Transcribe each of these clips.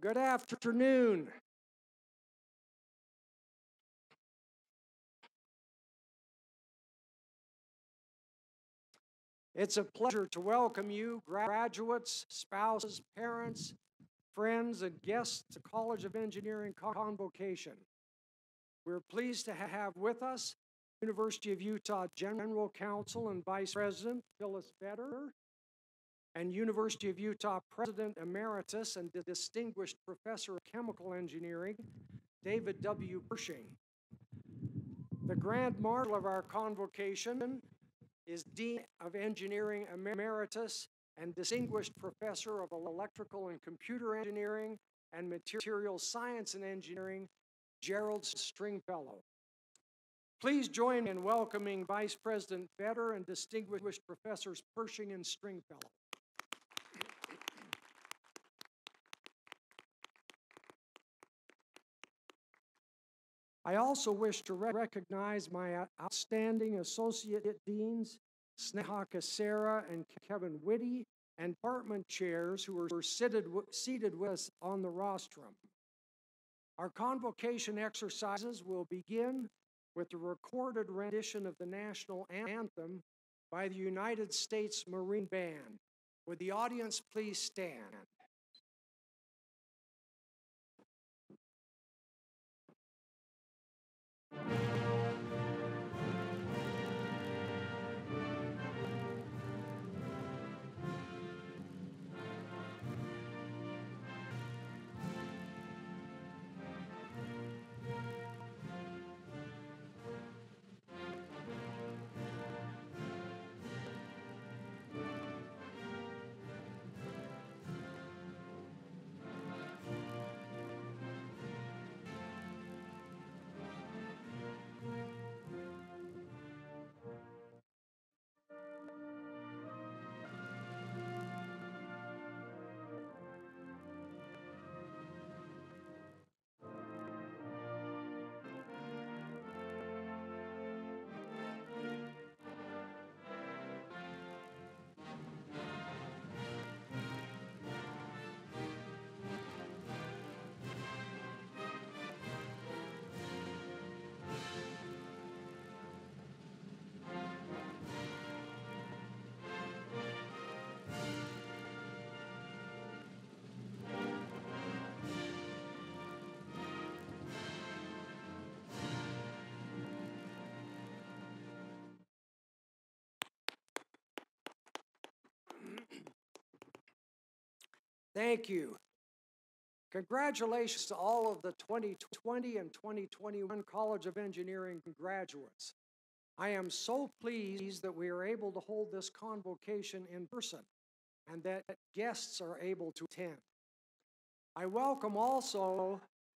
Good afternoon. It's a pleasure to welcome you, graduates, spouses, parents, friends, and guests to College of Engineering Convocation. We're pleased to have with us University of Utah General Counsel and Vice President Phyllis Vetter, and University of Utah President Emeritus and Distinguished Professor of Chemical Engineering, David W. Pershing. The Grand Marshal of our convocation is Dean of Engineering Emeritus and Distinguished Professor of Electrical and Computer Engineering and Material Science and Engineering, Gerald Stringfellow. Please join me in welcoming Vice President Vetter and Distinguished Professors Pershing and Stringfellow. I also wish to recognize my outstanding Associate Deans, Sneha Kasera and Kevin Whitty, and department chairs who are seated with us on the rostrum. Our convocation exercises will begin with the recorded rendition of the national anthem by the United States Marine Band. Would the audience please stand? Thank you. Congratulations to all of the 2020 and 2021 College of Engineering graduates. I am so pleased that we are able to hold this convocation in person and that guests are able to attend. I welcome also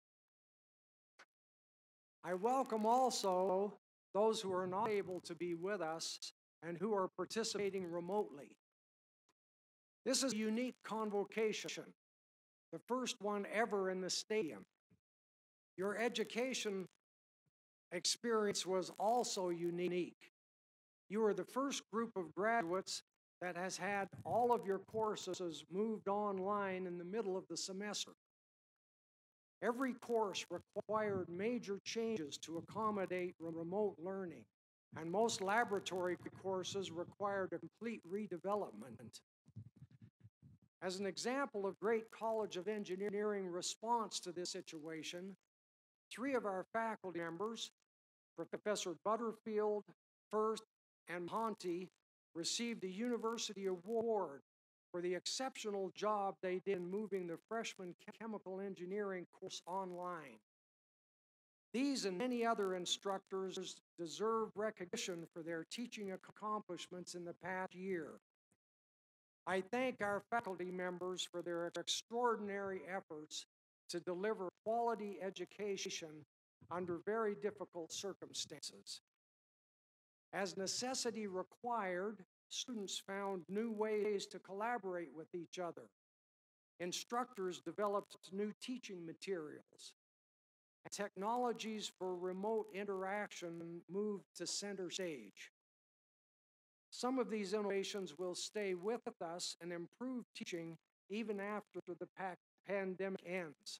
those who are not able to be with us and who are participating remotely. This is a unique convocation, the first one ever in the stadium. Your education experience was also unique. You are the first group of graduates that has had all of your courses moved online in the middle of the semester. Every course required major changes to accommodate remote learning, and most laboratory courses required a complete redevelopment. As an example of great College of Engineering response to this situation, 3 of our faculty members, Professor Butterfield, First, and Monty, received a university award for the exceptional job they did in moving the freshman chemical engineering course online. These and many other instructors deserve recognition for their teaching accomplishments in the past year. I thank our faculty members for their extraordinary efforts to deliver quality education under very difficult circumstances. As necessity required, students found new ways to collaborate with each other. Instructors developed new teaching materials. Technologies for remote interaction moved to center stage. Some of these innovations will stay with us and improve teaching even after the pandemic ends.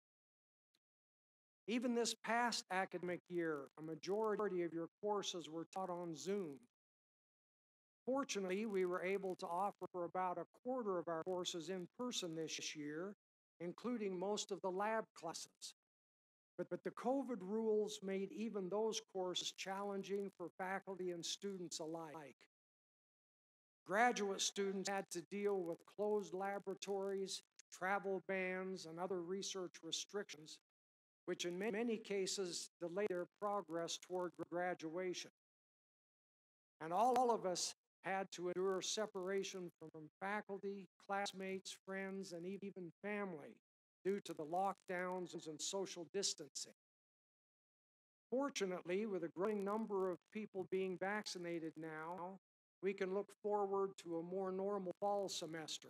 Even this past academic year, a majority of your courses were taught on Zoom. Fortunately, we were able to offer about a quarter of our courses in person this year, including most of the lab classes. But the COVID rules made even those courses challenging for faculty and students alike. Graduate students had to deal with closed laboratories, travel bans, and other research restrictions, which in many cases delayed their progress toward graduation. And all of us had to endure separation from faculty, classmates, friends, and even family due to the lockdowns and social distancing. Fortunately, with a growing number of people being vaccinated now, we can look forward to a more normal fall semester.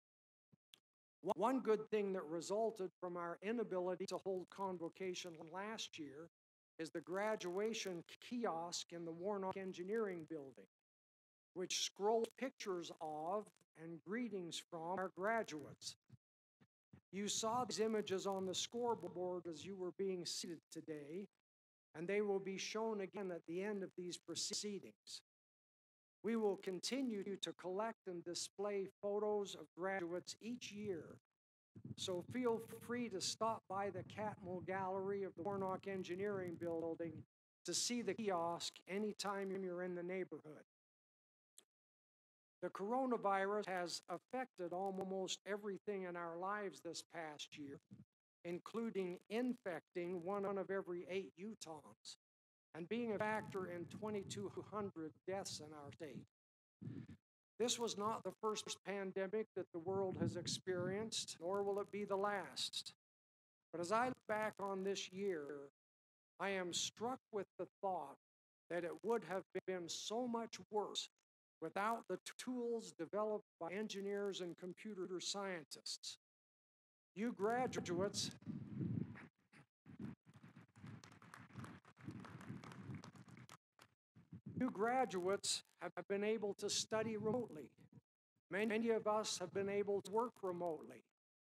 One good thing that resulted from our inability to hold Convocation last year is the graduation kiosk in the Warnock Engineering Building, which scrolls pictures of and greetings from our graduates. You saw these images on the scoreboard as you were being seated today, and they will be shown again at the end of these proceedings. We will continue to collect and display photos of graduates each year, so feel free to stop by the Catmull Gallery of the Warnock Engineering Building to see the kiosk anytime you're in the neighborhood. The coronavirus has affected almost everything in our lives this past year, including infecting 1 of every 8 Utahns and being a factor in 2,200 deaths in our state. This was not the first pandemic that the world has experienced, nor will it be the last. But as I look back on this year, I am struck with the thought that it would have been so much worse without the tools developed by engineers and computer scientists. You graduates have been able to study remotely. Many of us have been able to work remotely.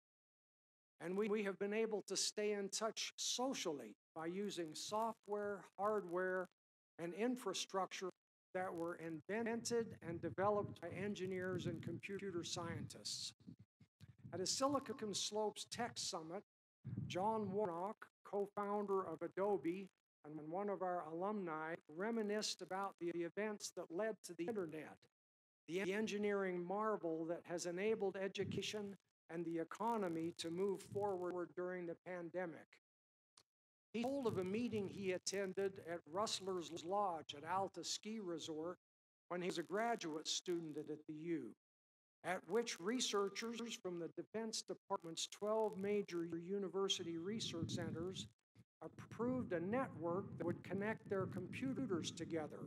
And we have been able to stay in touch socially by using software, hardware, and infrastructure that were invented and developed by engineers and computer scientists. At a Silicon Slopes Tech Summit, John Warnock, co-founder of Adobe and one of our alumni, reminisced about the events that led to the internet, the engineering marvel that has enabled education and the economy to move forward during the pandemic. He told of a meeting he attended at Rustler's Lodge at Alta Ski Resort when he was a graduate student at the U, at which researchers from the Defense Department's 12 major university research centers approved a network that would connect their computers together.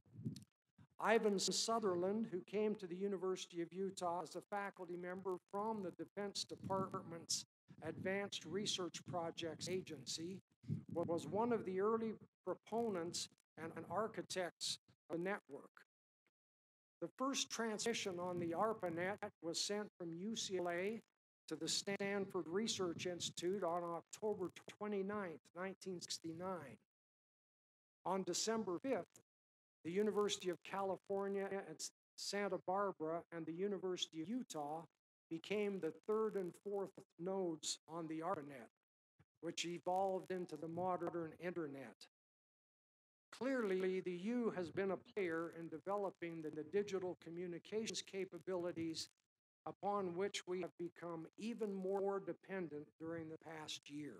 Ivan Sutherland, who came to the University of Utah as a faculty member from the Defense Department's Advanced Research Projects Agency, was one of the early proponents and architects of the network. The first transmission on the ARPANET was sent from UCLA to the Stanford Research Institute on October 29, 1969. On December 5th, the University of California at Santa Barbara and the University of Utah became the third and fourth nodes on the ARPANET, which evolved into the modern internet. Clearly, the U has been a player in developing the digital communications capabilities upon which we have become even more dependent during the past year.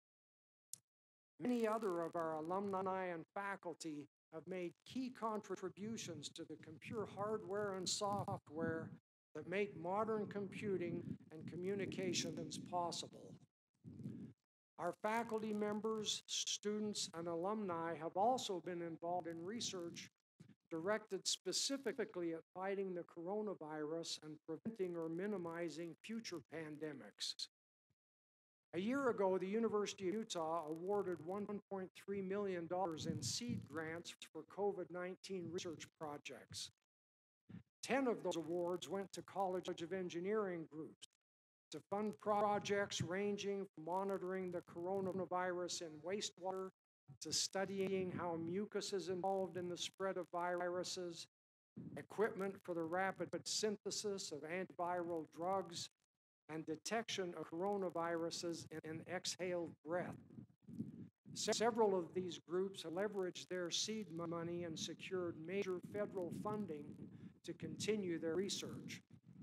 Many other of our alumni and faculty have made key contributions to the computer hardware and software that make modern computing and communications possible. Our faculty members, students, and alumni have also been involved in research directed specifically at fighting the coronavirus and preventing or minimizing future pandemics. A year ago, the University of Utah awarded $1.3 million in seed grants for COVID-19 research projects. 10 of those awards went to College of Engineering groups, to fund projects ranging from monitoring the coronavirus in wastewater to studying how mucus is involved in the spread of viruses, equipment for the rapid synthesis of antiviral drugs, and detection of coronaviruses in exhaled breath. Several of these groups have leveraged their seed money and secured major federal funding to continue their research.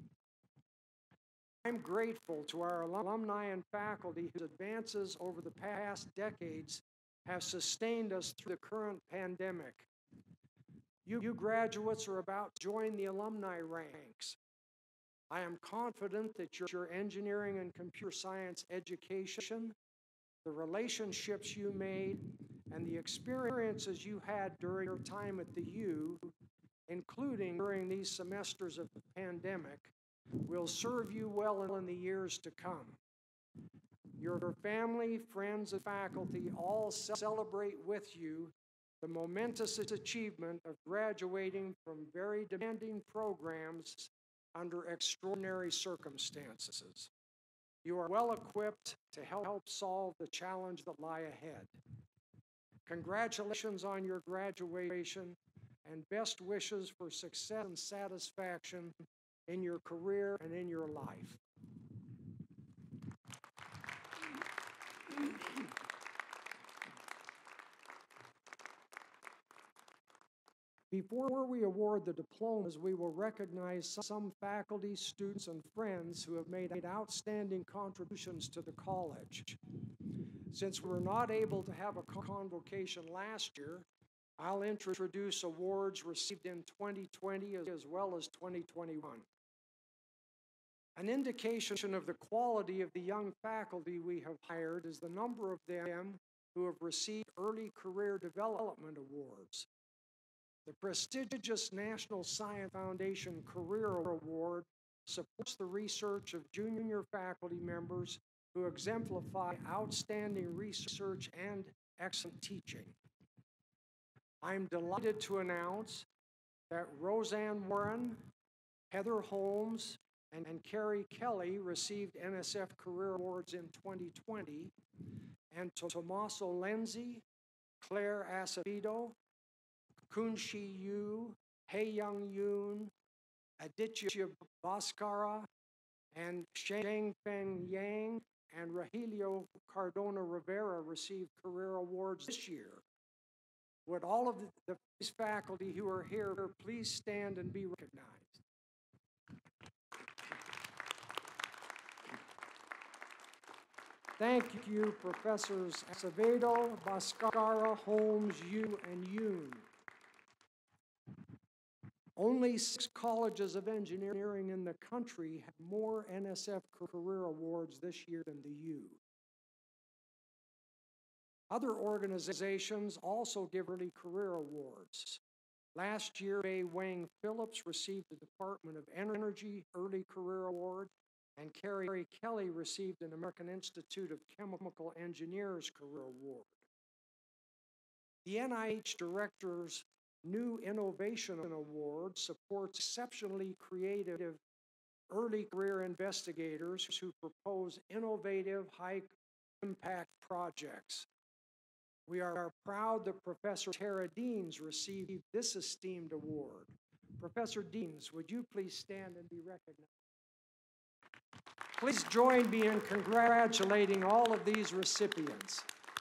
I'm grateful to our alumni and faculty whose advances over the past decades have sustained us through the current pandemic. You graduates are about to join the alumni ranks. I am confident that your engineering and computer science education, the relationships you made, and the experiences you had during your time at the U, including during these semesters of the pandemic, will serve you well in the years to come. Your family, friends, and faculty all celebrate with you the momentous achievement of graduating from very demanding programs under extraordinary circumstances. You are well equipped to help solve the challenge that lie ahead. Congratulations on your graduation and best wishes for success and satisfaction in your career and in your life. Before we award the diplomas, we will recognize some faculty, students, and friends who have made outstanding contributions to the college. Since we were not able to have a convocation last year, I'll introduce awards received in 2020 as well as 2021. An indication of the quality of the young faculty we have hired is the number of them who have received Early Career Development Awards. The prestigious National Science Foundation Career Award supports the research of junior faculty members who exemplify outstanding research and excellent teaching. I'm delighted to announce that Roseanne Warren, Heather Holmes, and Carrie Kelly received NSF Career Awards in 2020, and Tommaso Lenzi, Claire Acevedo, Kunshi Yu, Hei Young Yoon, Aditya Bhaskara, and Shengfeng Yang and Rogelio Cardona Rivera received career awards this year. Would all of these faculty who are here please stand and be recognized? Thank you, Professors Acevedo, Bhaskara, Holmes, Yu, and Yoon. Only 6 colleges of engineering in the country have more NSF Career Awards this year than the U. Other organizations also give early career awards. Last year, Bei Wang Phillips received the Department of Energy Early Career Award, and Carrie Kelly received an American Institute of Chemical Engineers Career Award. The NIH Director's New Innovation Award supports exceptionally creative early career investigators who propose innovative, high-impact projects. We are proud that Professor Tara Deans received this esteemed award. Professor Deans, would you please stand and be recognized? Please join me in congratulating all of these recipients.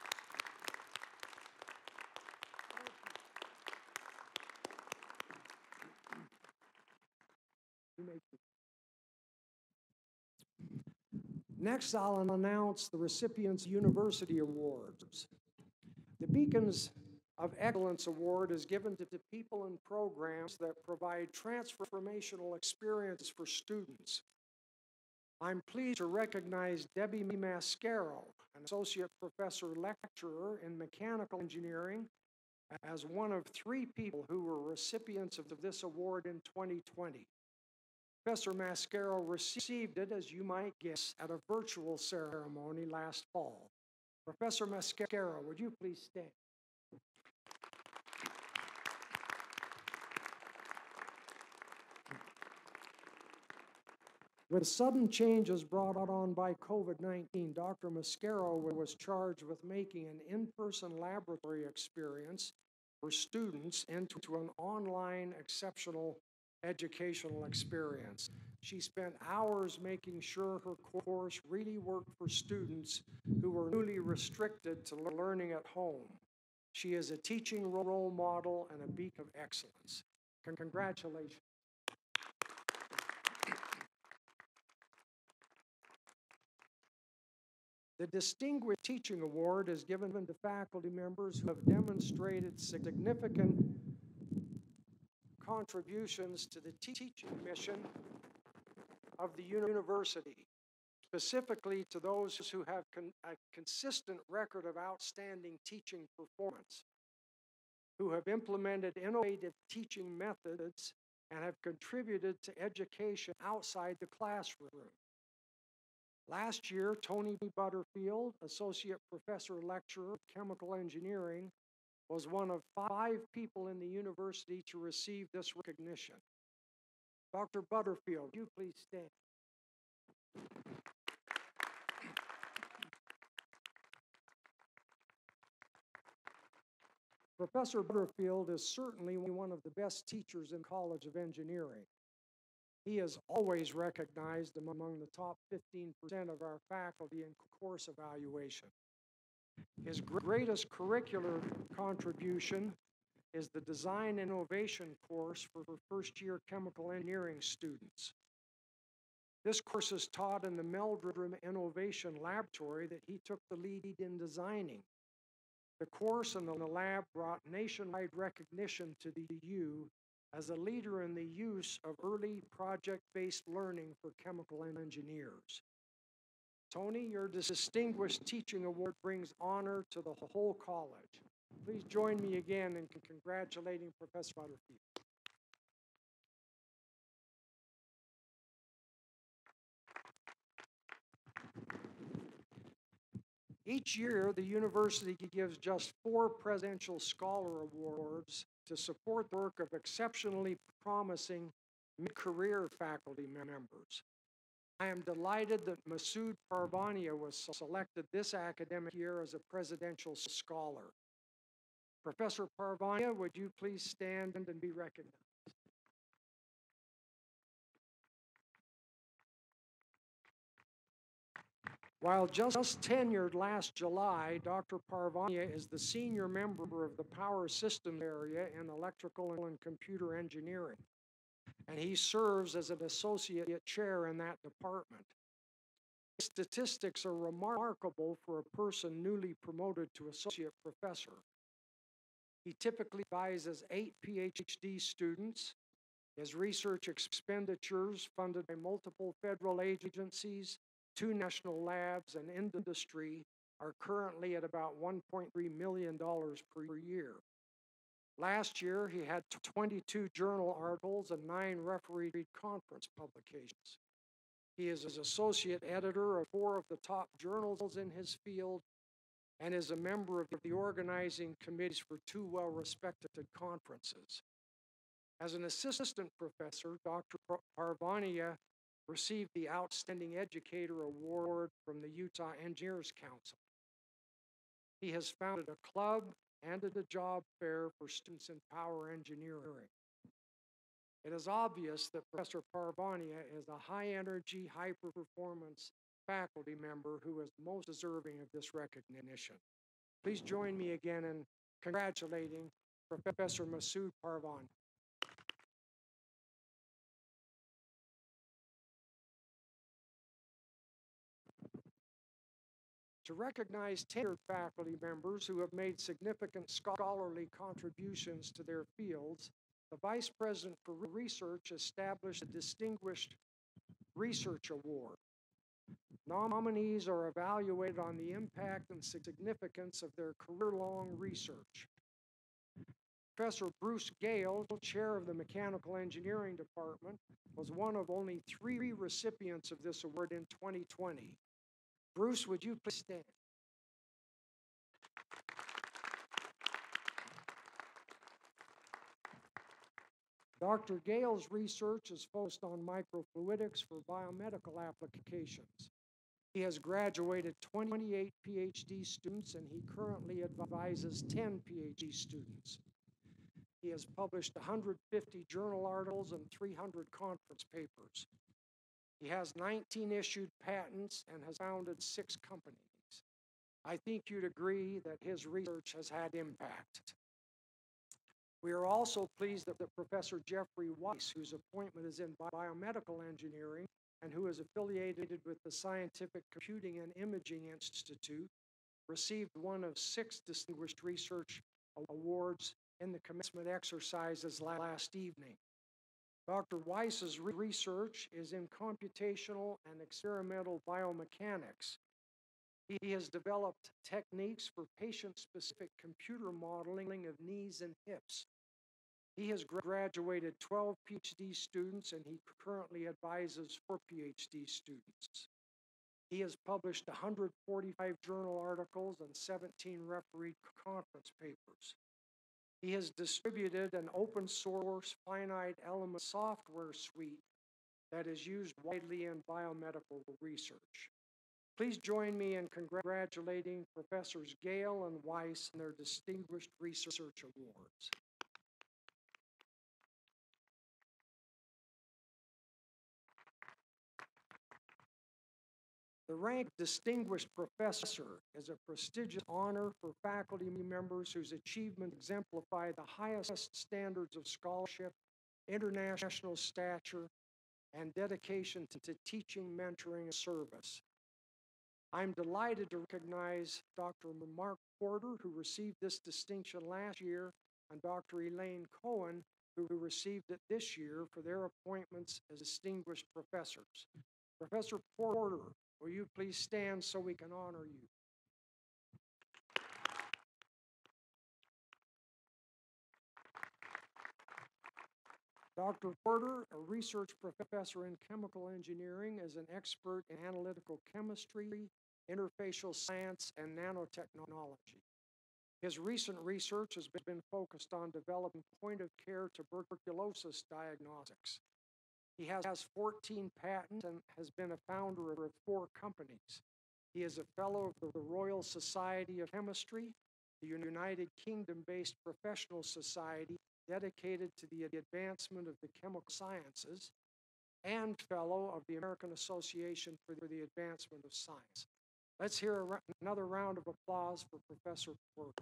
Next, I'll announce the recipients' university awards. The Beacons of Excellence Award is given to people and programs that provide transformational experiences for students. I'm pleased to recognize Debbie Mascaro, an associate professor lecturer in mechanical engineering, as one of 3 people who were recipients of this award in 2020. Professor Mascaro received it, as you might guess, at a virtual ceremony last fall. Professor Mascaro, would you please stand? With sudden changes brought on by COVID-19, Dr. Mascaro was charged with making an in-person laboratory experience for students into an online exceptional educational experience. She spent hours making sure her course really worked for students who were newly restricted to learning at home. She is a teaching role model and a beacon of excellence. Congratulations. The Distinguished Teaching Award is given to faculty members who have demonstrated significant contributions to the teaching mission of the university, specifically to those who have a consistent record of outstanding teaching performance, who have implemented innovative teaching methods and have contributed to education outside the classroom. Last year, Tony Butterfield, Associate Professor Lecturer of Chemical Engineering, was one of 5 people in the university to receive this recognition. Dr. Butterfield, would you please stand? Professor Butterfield is certainly one of the best teachers in College of Engineering. He is always recognized among the top 15% of our faculty in course evaluation. His greatest curricular contribution is the Design Innovation course for first-year chemical engineering students. This course is taught in the Meldrum Innovation Laboratory that he took the lead in designing. The course and the lab brought nationwide recognition to the U as a leader in the use of early project-based learning for chemical engineers. Tony, your Distinguished Teaching Award brings honor to the whole college. Please join me again in congratulating Professor Butterfield. Each year, the university gives just 4 Presidential Scholar Awards to support the work of exceptionally promising mid-career faculty members. I am delighted that Masood Parvania was selected this academic year as a Presidential Scholar. Professor Parvania, would you please stand and be recognized? While just tenured last July, Dr. Parvania is the senior member of the Power Systems area in Electrical and Computer Engineering, and he serves as an associate chair in that department. Statistics are remarkable for a person newly promoted to associate professor. He typically advises 8 PhD students. His research expenditures, funded by multiple federal agencies, 2 national labs, and industry, are currently at about $1.3 million per year. Last year, he had 22 journal articles and 9 refereed conference publications. He is an associate editor of 4 of the top journals in his field and is a member of the organizing committees for 2 well-respected conferences. As an assistant professor, Dr. Parvania received the Outstanding Educator Award from the Utah Engineers Council. He has founded a club and a job fair for students in power engineering. It is obvious that Professor Parvania is a high-energy, high-performance faculty member who is most deserving of this recognition. Please join me again in congratulating Professor Masood Parvania. To recognize tenured faculty members who have made significant scholarly contributions to their fields, the Vice President for Research established a Distinguished Research Award. Nominees are evaluated on the impact and significance of their career-long research. Professor Bruce Gale, chair of the Mechanical Engineering Department, was one of only 3 recipients of this award in 2020. Bruce, would you please stand? Dr. Gale's research is focused on microfluidics for biomedical applications. He has graduated 28 PhD students, and he currently advises 10 PhD students. He has published 150 journal articles and 300 conference papers. He has 19 issued patents and has founded 6 companies. I think you'd agree that his research has had impact. We are also pleased that Professor Jeffrey Weiss, whose appointment is in biomedical engineering and who is affiliated with the Scientific Computing and Imaging Institute, received one of 6 distinguished research awards in the commencement exercises last evening. Dr. Weiss's research is in computational and experimental biomechanics. He has developed techniques for patient-specific computer modeling of knees and hips. He has graduated 12 PhD students, and he currently advises 4 PhD students. He has published 145 journal articles and 17 refereed conference papers. He has distributed an open source finite element software suite that is used widely in biomedical research. Please join me in congratulating Professors Gale and Weiss on their Distinguished Research Awards. The rank Distinguished Professor is a prestigious honor for faculty members whose achievements exemplify the highest standards of scholarship, international stature, and dedication to teaching, mentoring, and service. I'm delighted to recognize Dr. Mark Porter, who received this distinction last year, and Dr. Elaine Cohen, who received it this year, for their appointments as distinguished professors. Professor Porter, will you please stand so we can honor you? Dr. Porter, a research professor in chemical engineering, is an expert in analytical chemistry, interfacial science, and nanotechnology. His recent research has been focused on developing point-of-care tuberculosis diagnostics. He has 14 patents and has been a founder of 4 companies. He is a fellow of the Royal Society of Chemistry, the United Kingdom-based professional society dedicated to the advancement of the chemical sciences, and fellow of the American Association for the Advancement of Science. Let's hear another round of applause for Professor Porter.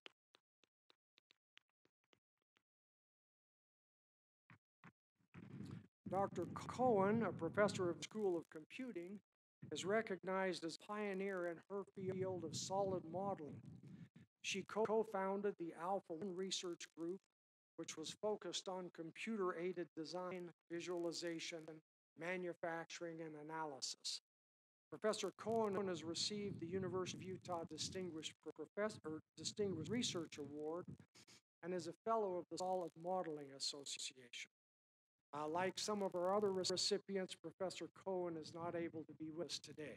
Dr. Cohen, a professor of the School of Computing, is recognized as a pioneer in her field of solid modeling. She co-founded the Alpha One Research Group, which was focused on computer-aided design, visualization, manufacturing, and analysis. Professor Cohen has received the University of Utah Distinguished Research Award and is a fellow of the Solid Modeling Association. Like some of our other recipients, Professor Cohen is not able to be with us today.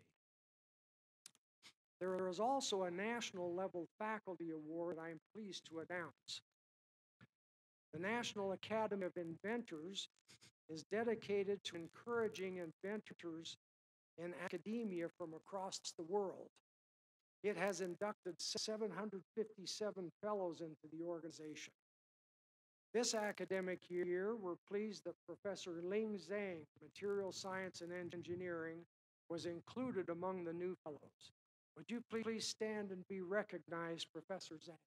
There is also a national level faculty award I am pleased to announce. The National Academy of Inventors is dedicated to encouraging inventors in academia from across the world. It has inducted 757 fellows into the organization. This academic year, we're pleased that Professor Ling Zhang, Material Science and Engineering, was included among the new fellows. Would you please stand and be recognized, Professor Zhang?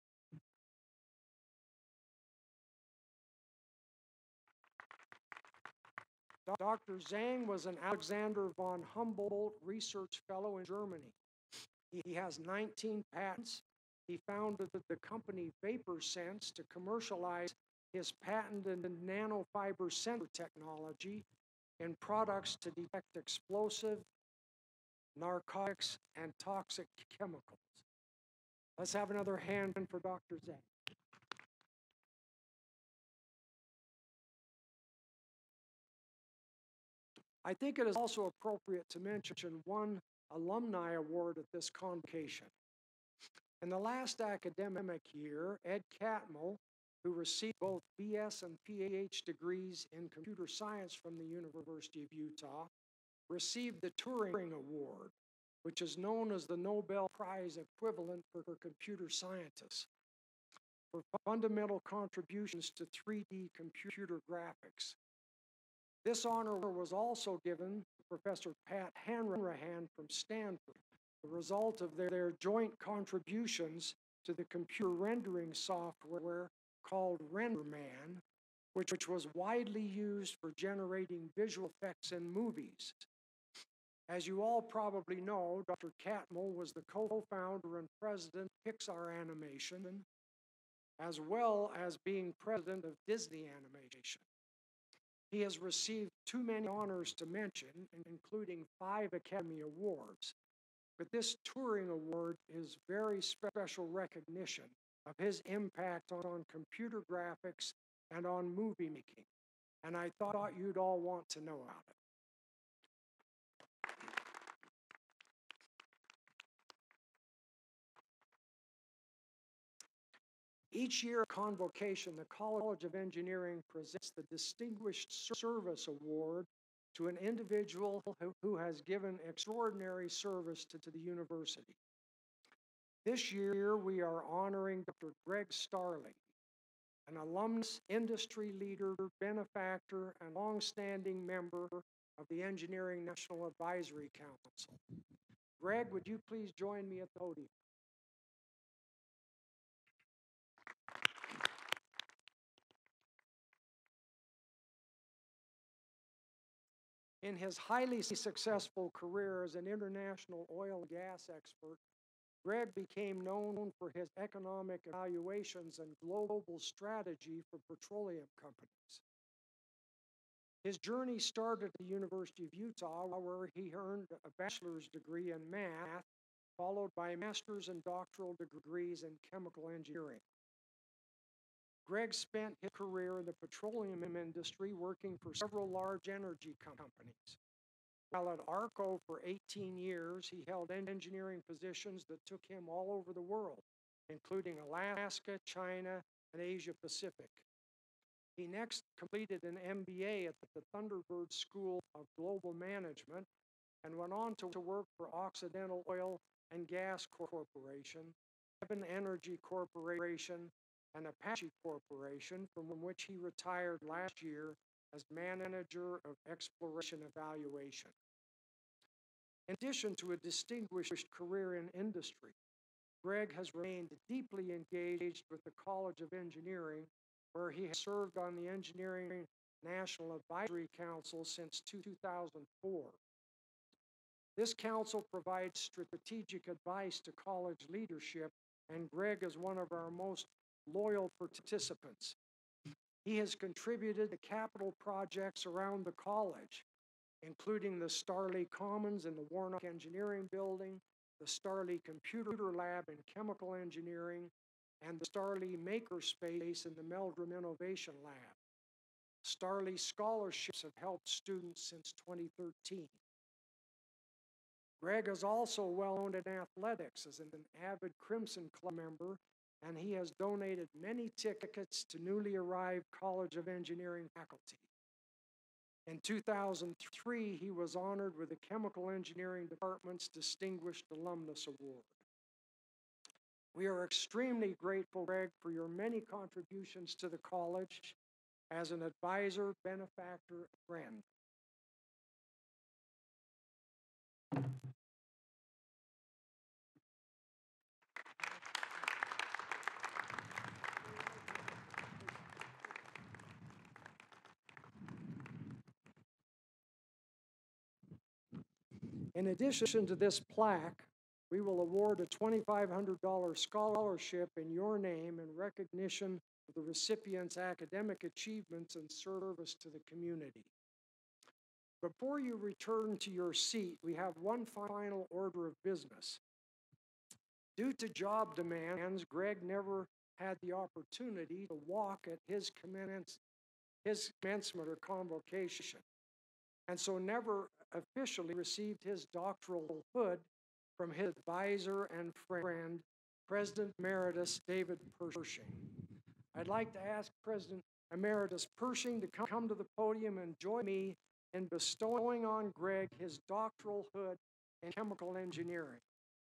Dr. Zhang was an Alexander von Humboldt Research Fellow in Germany. He has 19 patents. He founded the company VaporSense to commercialize his patented nanofiber sensor technology in products to detect explosive, narcotics, and toxic chemicals. Let's have another hand for Dr. Zhang. I think it is also appropriate to mention one alumni award at this convocation. In the last academic year, Ed Catmull who received both BS and PhD degrees in computer science from the University of Utah, received the Turing Award, which is known as the Nobel Prize equivalent for computer scientists, for fundamental contributions to 3D computer graphics. This honor was also given to Professor Pat Hanrahan from Stanford, the result of their joint contributions to the computer rendering software called RenderMan, which was widely used for generating visual effects in movies. As you all probably know, Dr. Catmull was the co-founder and president of Pixar Animation, as well as being president of Disney Animation. He has received too many honors to mention, including 5 Academy Awards. But this Turing Award is very special recognition of his impact on computer graphics and on movie making. And I thought you'd all want to know about it. Each year at Convocation, the College of Engineering presents the Distinguished Service Award to an individual who has given extraordinary service to the university. This year, we are honoring Dr. Greg Starley, an alumnus, industry leader, benefactor, and longstanding member of the Engineering National Advisory Council. Greg, would you please join me at the podium? In his highly successful career as an international oil and gas expert, Greg became known for his economic evaluations and global strategy for petroleum companies. His journey started at the University of Utah, where he earned a bachelor's degree in math, followed by master's and doctoral degrees in chemical engineering. Greg spent his career in the petroleum industry working for several large energy companies. While at ARCO for 18 years, he held engineering positions that took him all over the world, including Alaska, China, and Asia Pacific. He next completed an MBA at the Thunderbird School of Global Management and went on to work for Occidental Oil and Gas Corporation, Heaven Energy Corporation, and Apache Corporation, from which he retired last year as manager of exploration evaluation. In addition to a distinguished career in industry, Greg has remained deeply engaged with the College of Engineering, where he has served on the Engineering National Advisory Council since 2004. This council provides strategic advice to college leadership, and Greg is one of our most loyal participants. He has contributed to capital projects around the college, including the Starley Commons in the Warnock Engineering Building, the Starley Computer Lab in Chemical Engineering, and the Starley Makerspace in the Meldrum Innovation Lab. Starley scholarships have helped students since 2013. Greg is also well known in athletics as an avid Crimson Club member, and he has donated many tickets to newly arrived College of Engineering faculty. In 2003, he was honored with the Chemical Engineering Department's Distinguished Alumnus Award. We are extremely grateful, Greg, for your many contributions to the college as an advisor, benefactor, and friend. In addition to this plaque, we will award a $2,500 scholarship in your name in recognition of the recipient's academic achievements and service to the community. Before you return to your seat, we have one final order of business. Due to job demands, Greg never had the opportunity to walk at his commencement or convocation, and so never officially received his doctoral hood from his advisor and friend, President Emeritus David Pershing. I'd like to ask President Emeritus Pershing to come to the podium and join me in bestowing on Greg his doctoral hood in chemical engineering.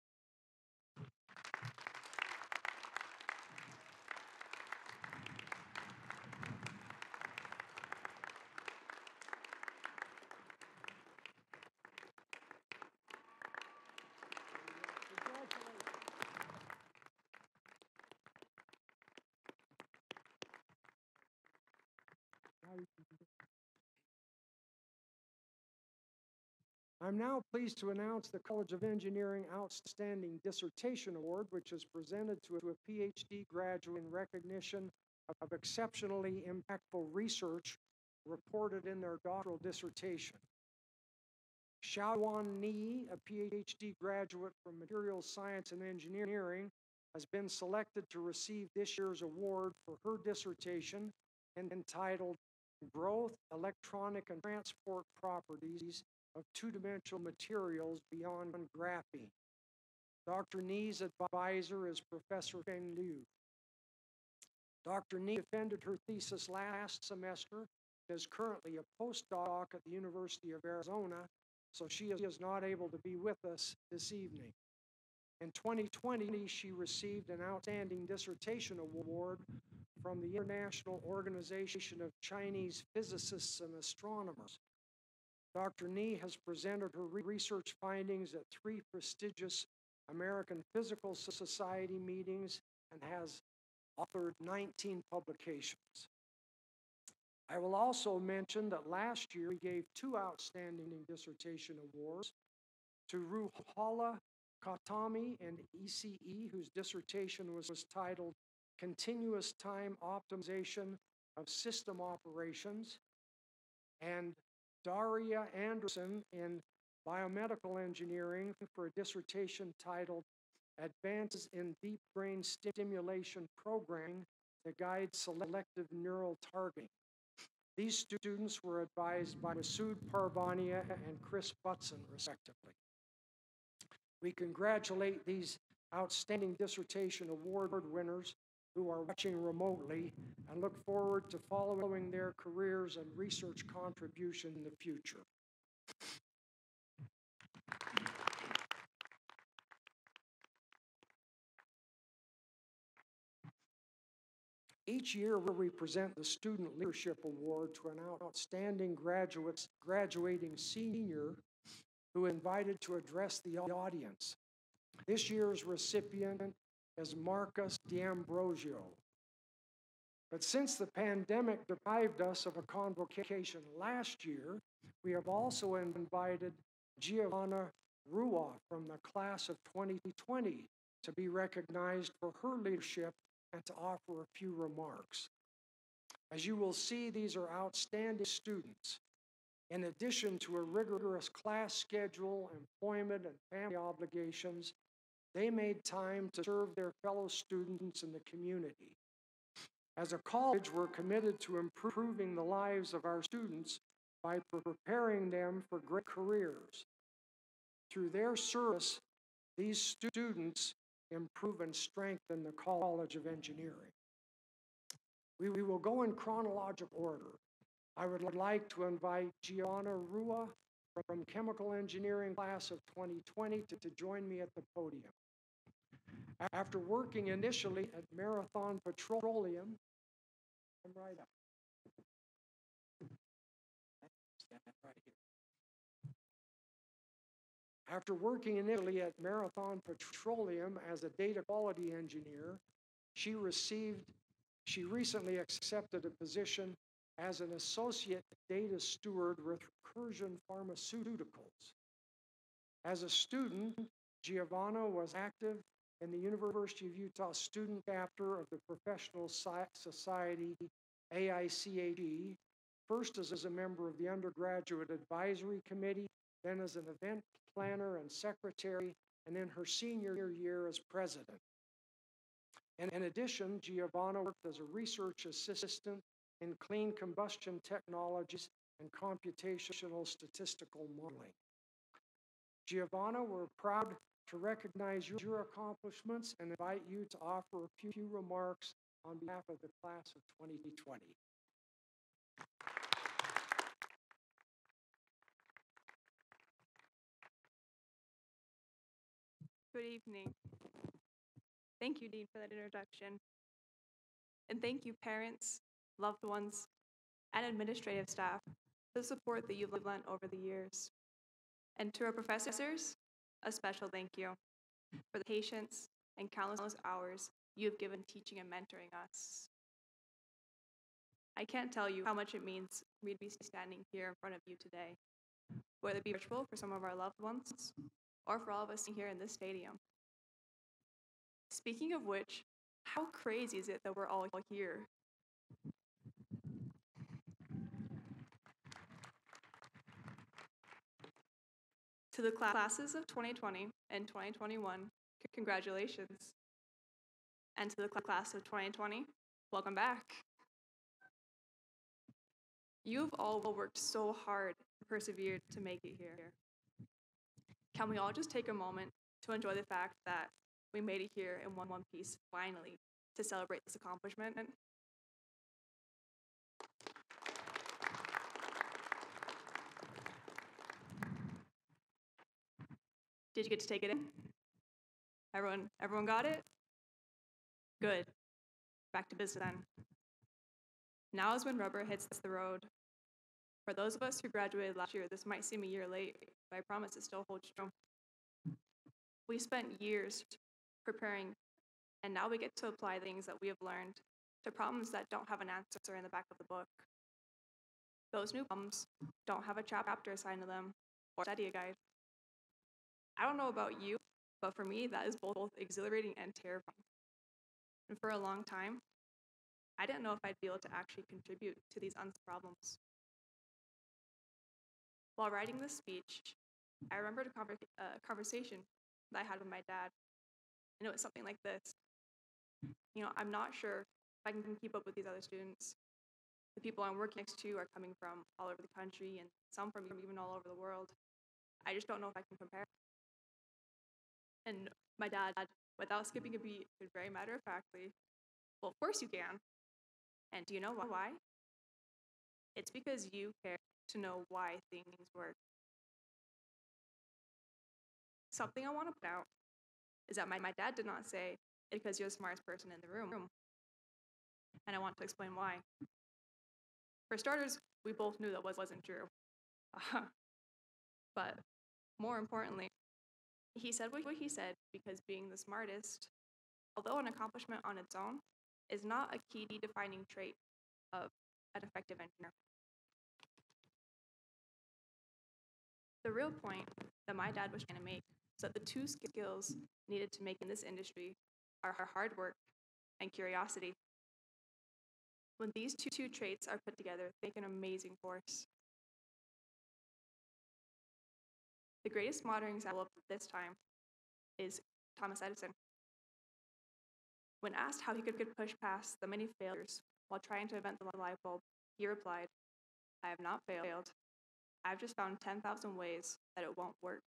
I'm now pleased to announce the College of Engineering Outstanding Dissertation Award, which is presented to a PhD graduate in recognition of exceptionally impactful research reported in their doctoral dissertation. Xiaowan Ni, a PhD graduate from Materials Science and Engineering, has been selected to receive this year's award for her dissertation entitled Growth, Electronic and Transport Properties of Two-Dimensional Materials Beyond Graphene. Dr. Ni's advisor is Professor Feng Liu. Dr. Ni defended her thesis last semester and is currently a postdoc at the University of Arizona, so she is not able to be with us this evening. In 2020, she received an Outstanding Dissertation Award from the International Organization of Chinese Physicists and Astronomers. Dr. Ni has presented her research findings at 3 prestigious American Physical Society meetings and has authored 19 publications. I will also mention that last year we gave 2 outstanding dissertation awards to Ruhala Katami and ECE, whose dissertation was titled Continuous Time Optimization of System Operations, and Daria Anderson in Biomedical Engineering for a dissertation titled Advances in Deep Brain Stimulation Programming to Guide Selective Neural Targeting. These students were advised by Masood Parvania and Chris Butson, respectively. We congratulate these outstanding dissertation award winners who are watching remotely and look forward to following their careers and research contribution in the future. Each year, we present the Student Leadership Award to an outstanding graduating senior who is invited to address the audience. This year's recipient is Marcus D'Ambrosio. But since the pandemic deprived us of a convocation last year, we have also invited Giovanna Rua from the class of 2020 to be recognized for her leadership and to offer a few remarks. As you will see, these are outstanding students. In addition to a rigorous class schedule, employment, and family obligations, they made time to serve their fellow students in the community. As a college, we're committed to improving the lives of our students by preparing them for great careers. Through their service, these students improve and strengthen the College of Engineering. We will go in chronological order. I would like to invite Giovanna Rua from Chemical Engineering class of 2020 to join me at the podium. After working initially at Marathon Petroleum, come right up. Stand right here. After working initially at Marathon Petroleum as a data quality engineer, she recently accepted a position as an associate data steward with Recursion Pharmaceuticals. As a student, Giovanna was active in the University of Utah student chapter of the Professional Society AICHE, first as a member of the Undergraduate Advisory Committee, then as an event planner and secretary, and in her senior year as president. And in addition, Giovanna worked as a research assistant in clean combustion technologies and computational statistical modeling. Giovanna, we're proud to recognize your accomplishments and invite you to offer a few remarks on behalf of the class of 2020. Good evening. Thank you, Dean, for that introduction. And thank you, parents, loved ones, and administrative staff for the support that you've lent over the years. And to our professors, a special thank you for the patience and countless hours you have given teaching and mentoring us. I can't tell you how much it means for me to be standing here in front of you today, whether it be virtual for some of our loved ones or for all of us here in this stadium. Speaking of which, how crazy is it that we're all here? To the classes of 2020 and 2021, congratulations. And to the class of 2020, welcome back. You've all worked so hard and persevered to make it here. Can we all just take a moment to enjoy the fact that we made it here in one piece, finally, to celebrate this accomplishment? Did you get to take it in? Everyone got it? Good. Back to business then. Now is when rubber hits the road. For those of us who graduated last year, this might seem a year late, but I promise it still holds true. We spent years preparing, and now we get to apply things that we have learned to problems that don't have an answer in the back of the book. Those new problems don't have a chapter assigned to them or study guide. I don't know about you, but for me, that is both exhilarating and terrifying. And for a long time, I didn't know if I'd be able to actually contribute to these unsolved problems. While writing this speech, I remembered a conversation that I had with my dad, and it was something like this. I'm not sure if I can keep up with these other students. The people I'm working next to are coming from all over the country, and some from even all over the world. I just don't know if I can compare. And my dad, without skipping a beat, said very matter-of-factly, well, of course you can. And do you know why? It's because you care to know why things work. Something I want to point out is that my dad did not say, it's because you're the smartest person in the room. And I want to explain why. For starters, we both knew that wasn't true. But more importantly, he said what he said because being the smartest, although an accomplishment on its own, is not a key defining trait of an effective engineer. The real point that my dad was trying to make is that the two skills needed to make in this industry are hard work and curiosity. When these two traits are put together, they make an amazing force. The greatest modern example of this time is Thomas Edison. When asked how he could push past the many failures while trying to invent the light bulb, he replied, "I have not failed. I've just found 10,000 ways that it won't work."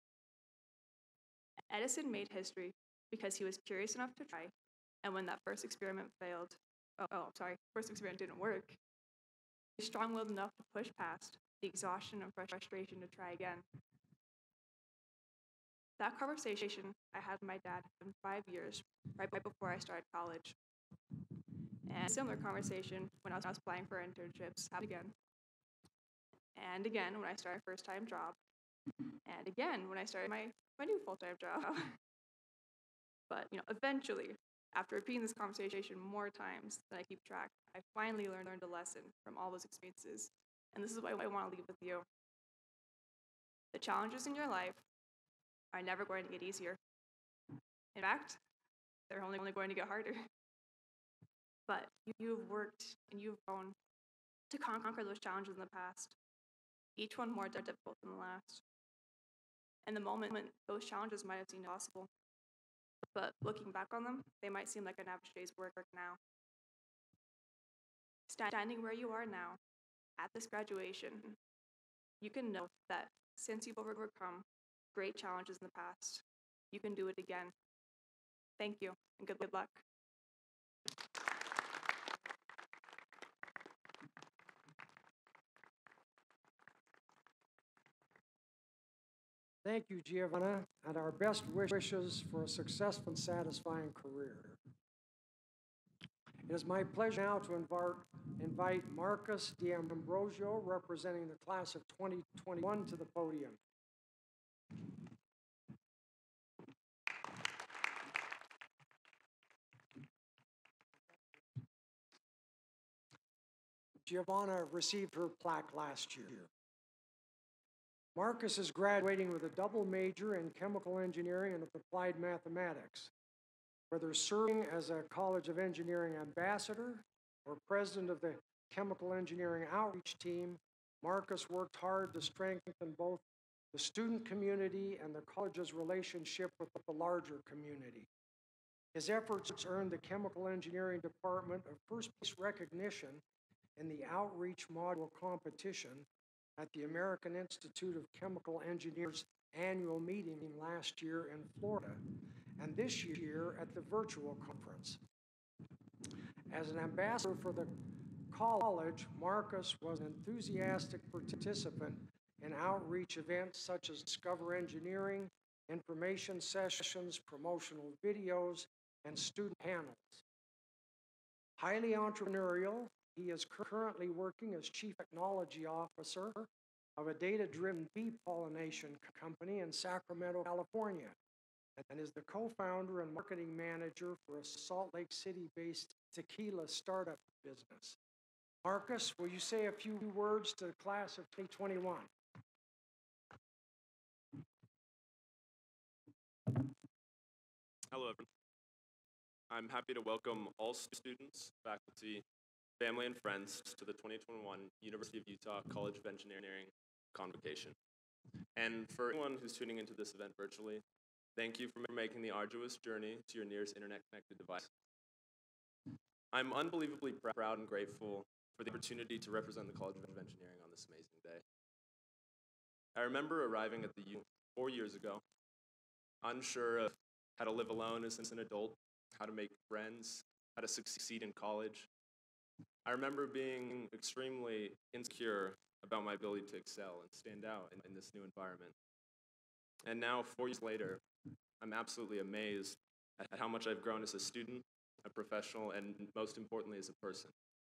Edison made history because he was curious enough to try, and when that first experiment first experiment didn't work, he was strong-willed enough to push past the exhaustion and frustration to try again. That conversation I had with my dad in 5 years, right before I started college. And a similar conversation when I was applying for internships happened again. And again when I started my first-time job. And again when I started my new full-time job. But eventually, after repeating this conversation more times than I keep track, I finally learned a lesson from all those experiences. And this is what I want to leave with you. The challenges in your life are never going to get easier. In fact, they're only going to get harder. But you've worked and you've grown to conquer those challenges in the past, each one more difficult than the last. In the moment, those challenges might have seemed impossible, but looking back on them, they might seem like an average day's work now. Standing where you are now, at this graduation, you can know that since you've overcome great challenges in the past, you can do it again. Thank you, and good luck. Thank you, Giovanna, and our best wishes for a successful and satisfying career. It is my pleasure now to invite Marcus D'Ambrosio, representing the class of 2021, to the podium. Giovanna received her plaque last year. Marcus is graduating with a double major in chemical engineering and applied mathematics. Whether serving as a College of Engineering ambassador or president of the Chemical Engineering Outreach Team, Marcus worked hard to strengthen both the student community and the college's relationship with the larger community. His efforts earned the Chemical Engineering Department a first-place recognition in the Outreach Module competition at the American Institute of Chemical Engineers annual meeting last year in Florida, and this year at the virtual conference. As an ambassador for the college, Marcus was an enthusiastic participant in outreach events such as Discover Engineering, information sessions, promotional videos, and student panels. Highly entrepreneurial, he is currently working as Chief Technology Officer of a data-driven bee pollination company in Sacramento, California, and is the co-founder and marketing manager for a Salt Lake City-based tequila startup business. Marcus, will you say a few words to the class of 2021? Hello, everyone. I'm happy to welcome all students, faculty, family, and friends to the 2021 University of Utah College of Engineering Convocation. And for anyone who's tuning into this event virtually, thank you for making the arduous journey to your nearest internet-connected device. I'm unbelievably proud and grateful for the opportunity to represent the College of Engineering on this amazing day. I remember arriving at the U 4 years ago, unsure of how to live alone as an adult, how to make friends, how to succeed in college. I remember being extremely insecure about my ability to excel and stand out in this new environment. And now, 4 years later, I'm absolutely amazed at how much I've grown as a student, a professional, and most importantly, as a person.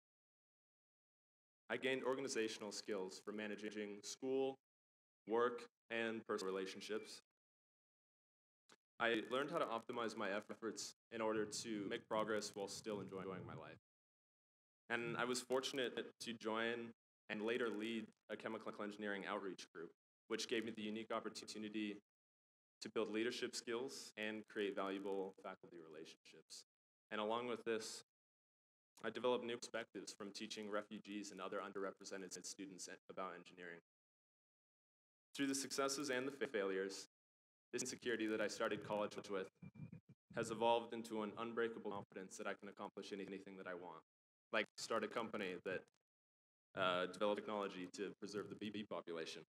I gained organizational skills for managing school, work, and personal relationships. I learned how to optimize my efforts in order to make progress while still enjoying my life. And I was fortunate to join and later lead a chemical engineering outreach group, which gave me the unique opportunity to build leadership skills and create valuable faculty relationships. And along with this, I developed new perspectives from teaching refugees and other underrepresented students about engineering. Through the successes and the failures, this insecurity that I started college with has evolved into an unbreakable confidence that I can accomplish anything that I want, like start a company that develop technology to preserve the bee population.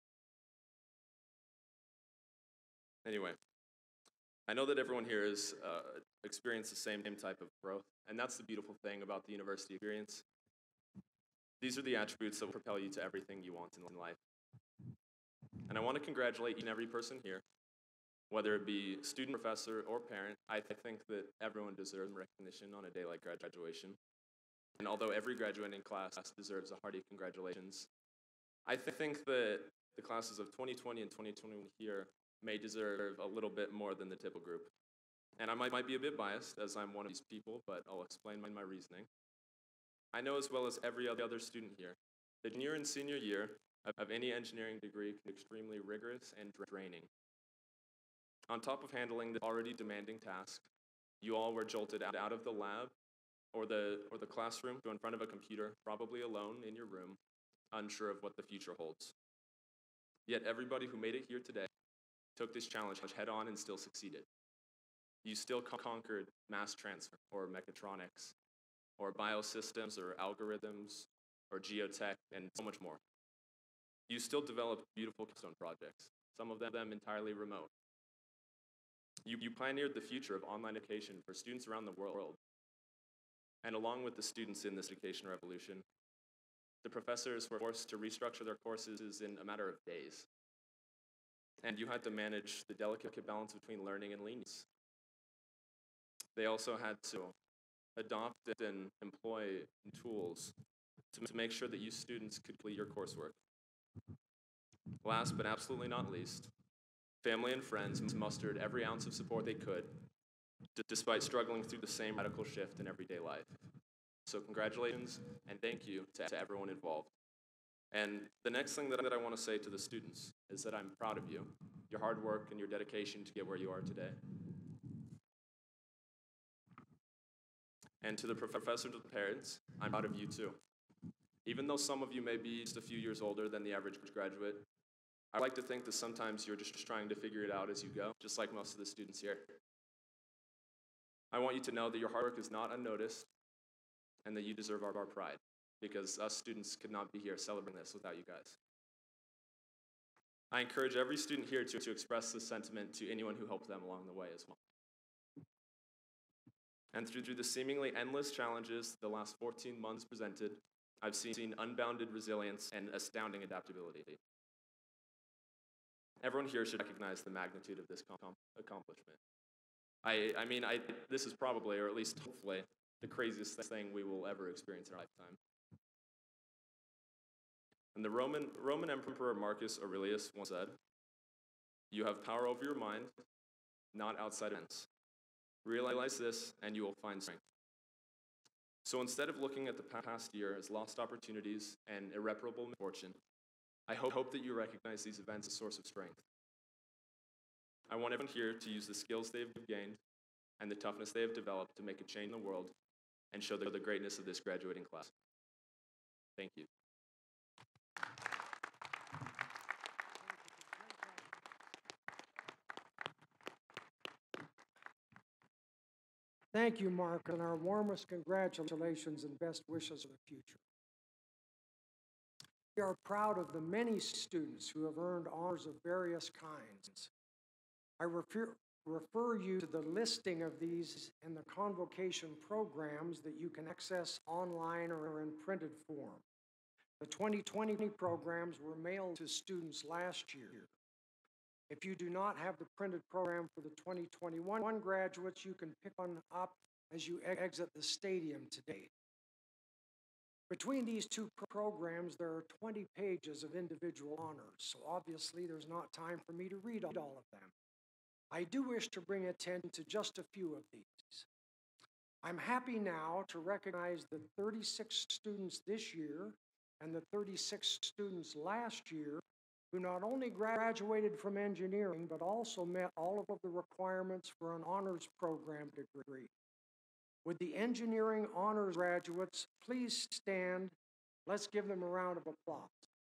Anyway, I know that everyone here has experienced the same type of growth, and that's the beautiful thing about the university experience. These are the attributes that will propel you to everything you want in life. And I want to congratulate each and every person here, whether it be student, professor, or parent. I think that everyone deserves recognition on a day like graduation. And although every graduating class deserves a hearty congratulations, I think that the classes of 2020 and 2021 here may deserve a little bit more than the typical group. And I might be a bit biased, as I'm one of these people, but I'll explain my reasoning. I know, as well as every other student here, the junior and senior year of any engineering degree can be extremely rigorous and draining. On top of handling the already demanding task, you all were jolted out of the lab or the classroom to in front of a computer, probably alone in your room, unsure of what the future holds. Yet everybody who made it here today took this challenge head on and still succeeded. You still conquered mass transfer or mechatronics or biosystems or algorithms or geotech and so much more. You still developed beautiful capstone projects, some of them entirely remote. You pioneered the future of online education for students around the world. And along with the students in this education revolution, the professors were forced to restructure their courses in a matter of days. and you had to manage the delicate balance between learning and lenience. They also had to adopt and employ tools to make sure that you students could complete your coursework. Last but absolutely not least, family and friends mustered every ounce of support they could, despite struggling through the same radical shift in everyday life. So congratulations and thank you to everyone involved. And the next thing that I want to say to the students is that I'm proud of you, your hard work and your dedication to get where you are today. And to the professors and the parents, I'm proud of you too. Even though some of you may be just a few years older than the average graduate, I like to think that sometimes you're just trying to figure it out as you go, just like most of the students here. I want you to know that your hard work is not unnoticed and that you deserve our pride, because us students could not be here celebrating this without you guys. I encourage every student here to express this sentiment to anyone who helped them along the way as well. And through the seemingly endless challenges the last 14 months presented, I've seen unbounded resilience and astounding adaptability. Everyone here should recognize the magnitude of this accomplishment. This is probably, or at least hopefully, the craziest thing we will ever experience in our lifetime. And the Roman Emperor Marcus Aurelius once said, "You have power over your mind, not outside events. Realize this, and you will find strength." So instead of looking at the past year as lost opportunities and irreparable misfortune, I hope that you recognize these events as a source of strength. I want everyone here to use the skills they've gained and the toughness they have developed to make a change in the world and show the greatness of this graduating class. Thank you. Thank you, Mark, and our warmest congratulations and best wishes for the future. We are proud of the many students who have earned honors of various kinds. I refer you to the listing of these in the Convocation programs that you can access online or in printed form. The 2020 programs were mailed to students last year. If you do not have the printed program for the 2021 graduates, you can pick one up as you exit the stadium today. Between these two programs, there are 20 pages of individual honors, so obviously there's not time for me to read all of them. I do wish to bring attention to just a few of these. I'm happy now to recognize the 36 students this year and the 36 students last year who not only graduated from engineering, but also met all of the requirements for an honors program degree. Would the engineering honors graduates please stand? Let's give them a round of applause.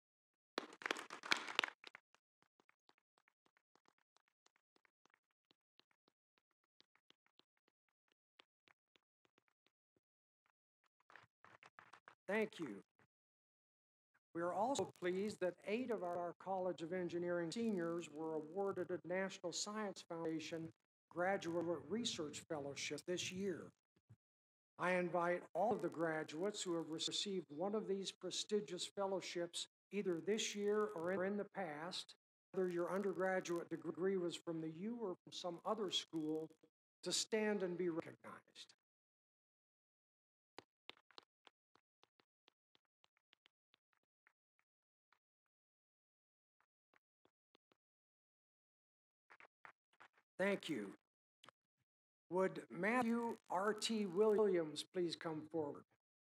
Thank you. We are also pleased that 8 of our College of Engineering seniors were awarded a National Science Foundation Graduate Research Fellowship this year. I invite all of the graduates who have received one of these prestigious fellowships either this year or in the past, whether your undergraduate degree was from the U or from some other school, to stand and be recognized. Thank you. Would Matthew R.T. Williams please come forward?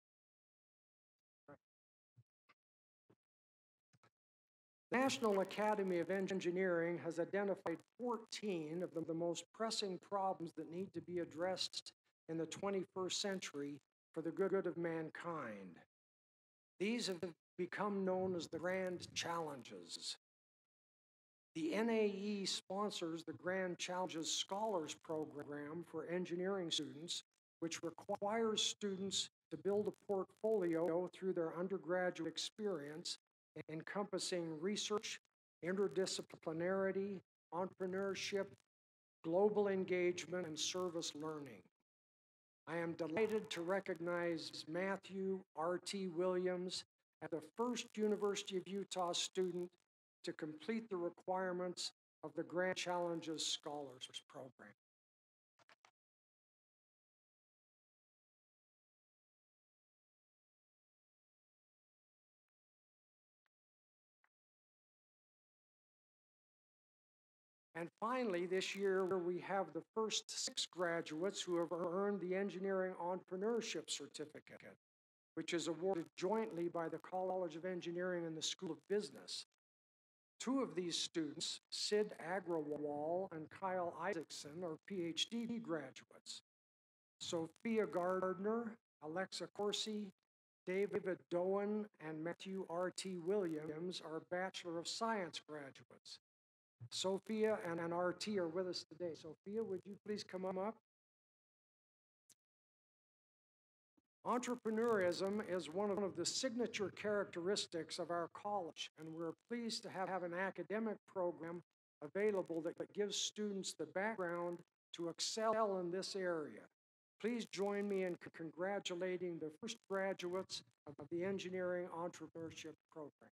The National Academy of Engineering has identified 14 of the most pressing problems that need to be addressed in the 21st century for the good of mankind. These have become known as the Grand Challenges. The NAE sponsors the Grand Challenges Scholars Program for engineering students, which requires students to build a portfolio through their undergraduate experience, encompassing research, interdisciplinarity, entrepreneurship, global engagement, and service learning. I am delighted to recognize Matthew R.T. Williams as the first University of Utah student to complete the requirements of the Grand Challenges Scholars Program. And finally, this year we have the first 6 graduates who have earned the Engineering Entrepreneurship Certificate, which is awarded jointly by the College of Engineering and the School of Business. 2 of these students, Sid Agrawal and Kyle Isaacson, are PhD graduates. Sophia Gardner, Alexa Corsi, David Doan, and Matthew R.T. Williams are Bachelor of Science graduates. Sophia and RT are with us today. Sophia, would you please come up? Entrepreneurism is one of the signature characteristics of our college, and we're pleased to have an academic program available that gives students the background to excel in this area. Please join me in congratulating the first graduates of the Engineering Entrepreneurship Program.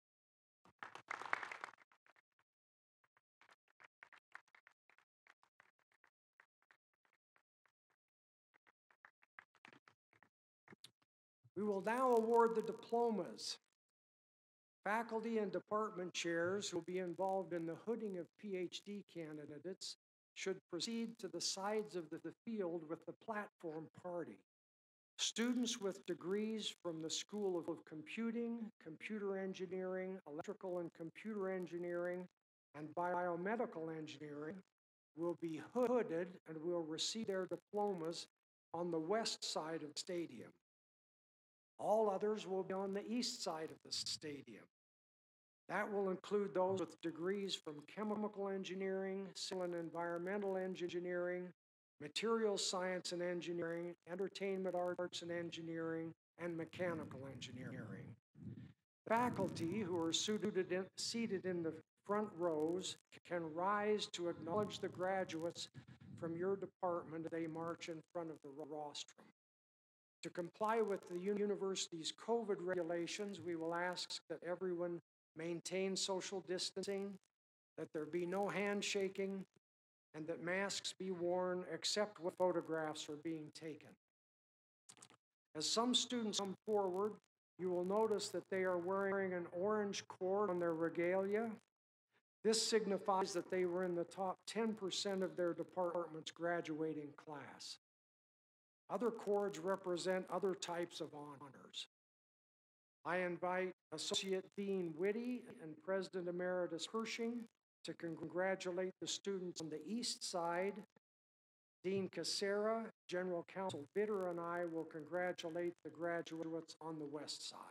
We will now award the diplomas. Faculty and department chairs who will be involved in the hooding of PhD candidates should proceed to the sides of the field with the platform party. Students with degrees from the School of Computing, Computer Engineering, Electrical and Computer Engineering, and Biomedical Engineering will be hooded and will receive their diplomas on the west side of the stadium. All others will be on the east side of the stadium. That will include those with degrees from chemical engineering, civil and environmental engineering, materials science and engineering, entertainment arts and engineering, and mechanical engineering. Faculty who are seated in the front rows can rise to acknowledge the graduates from your department as they march in front of the rostrum. To comply with the university's COVID regulations, we will ask that everyone maintain social distancing, that there be no handshaking, and that masks be worn except when photographs are being taken. As some students come forward, you will notice that they are wearing an orange cord on their regalia. This signifies that they were in the top 10% of their department's graduating class. Other cords represent other types of honors. I invite Associate Dean Whitty and President Emeritus Pershing to congratulate the students on the east side. Dean Casera, General Counsel Bitter, and I will congratulate the graduates on the west side.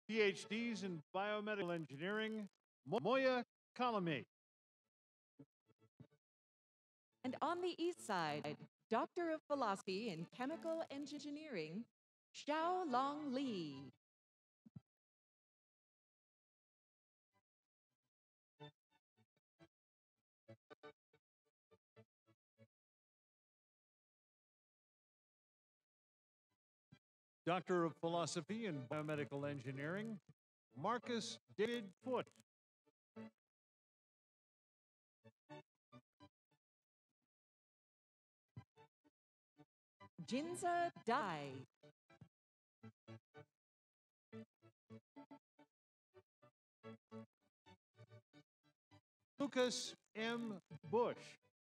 PhDs in biomedical engineering, Moya Kalame. And on the east side, Doctor of Philosophy in Chemical Engineering, Xiao Long Li. Doctor of Philosophy in Biomedical Engineering, Marcus David Foote. Jinza Dai. Lucas M. Bush.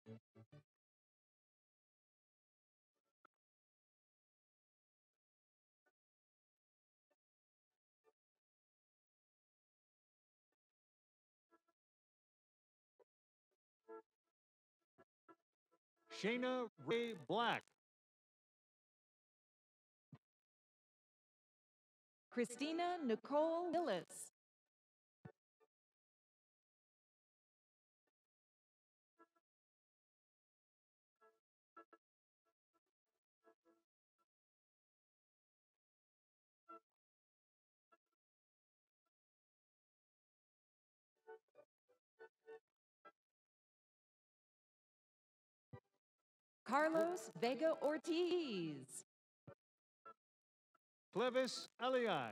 Shayna Ray Black. Christina Nicole Willis. Carlos Vega Ortiz. Clevis Eliai.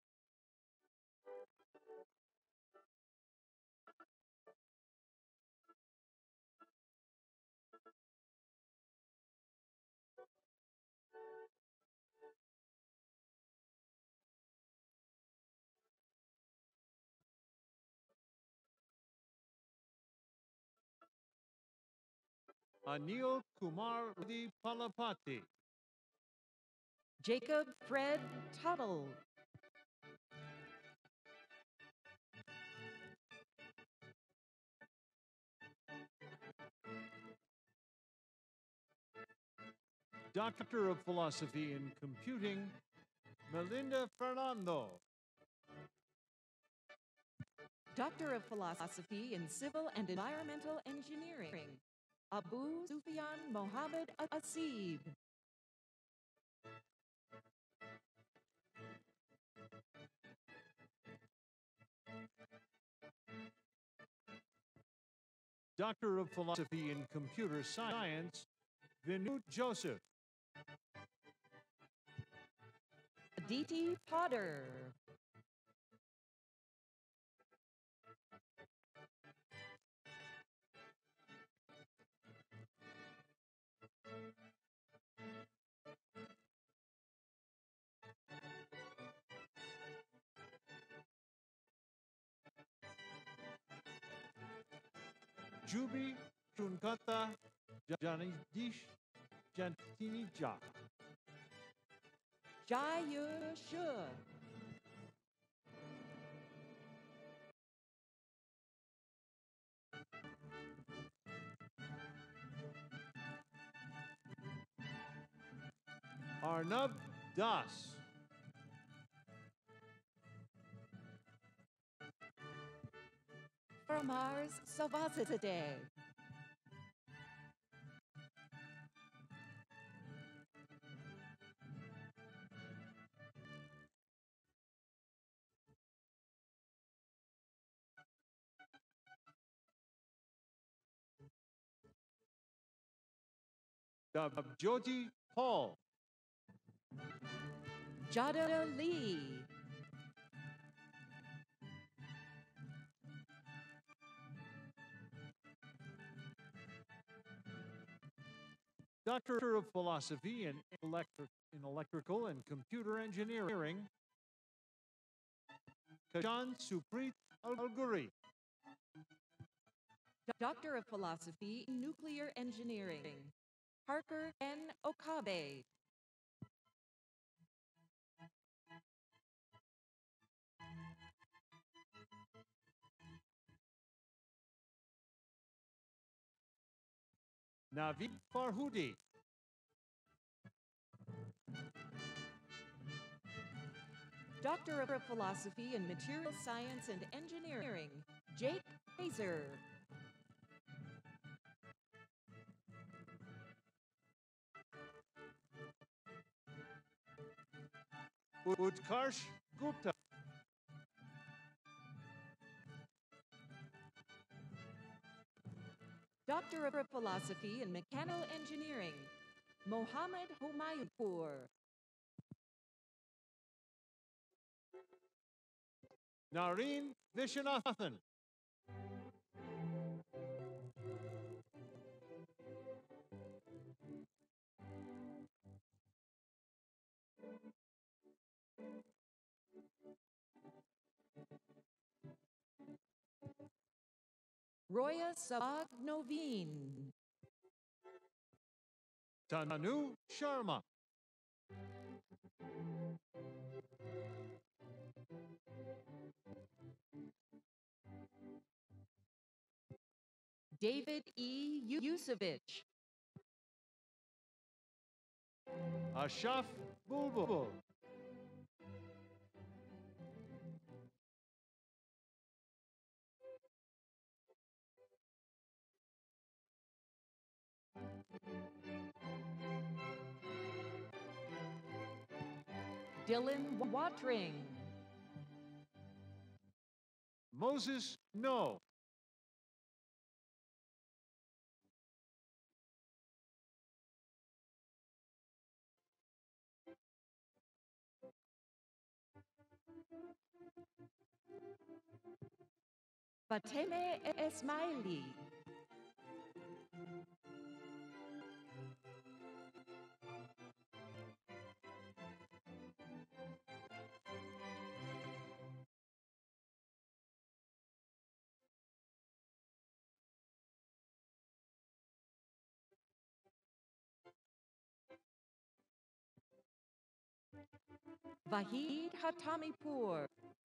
Anil Kumar Reddy Palapati. Jacob Fred Tuttle. Doctor of Philosophy in Computing, Melinda Fernando. Doctor of Philosophy in Civil and Environmental Engineering, Abu Sufyan Mohammed Asib. Doctor of Philosophy in Computer Science, Vinod Joseph. Aditi Potter. Jubi Chunkata Janidish Jantinija. Jai Yu Shu. Arnab Das. Faramars Savazadeh. Jyoti Paul. Jada Lee. Doctor of Philosophy in Electrical and Computer Engineering, Kashan Suprit Alguri. Doctor of Philosophy in Nuclear Engineering, Parker N. Okabe. Naveed Farhudi. Doctor of Philosophy in Material Science and Engineering, Jake Fraser. Utkarsh Gupta. Doctor of Philosophy in Mechanical Engineering, Mohammed Humayunpur. Nareen Viswanathan. Roya Sabag Noveen. Tanu Sharma. David E. Yusevich. Ashaf Bulbul. Dylan Watring. Moses No. Fateme Esmaili. Vahid Hatamipur.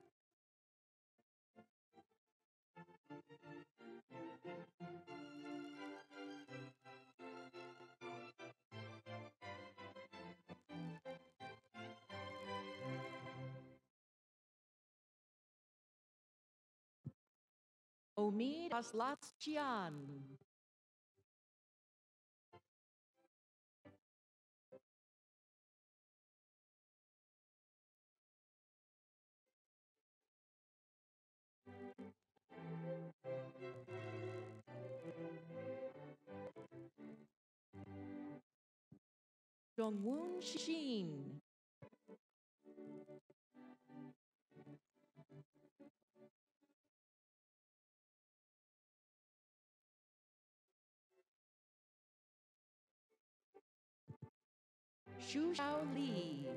Omid Aslatschian. Dongwoon Shin. Shu Xiao Li.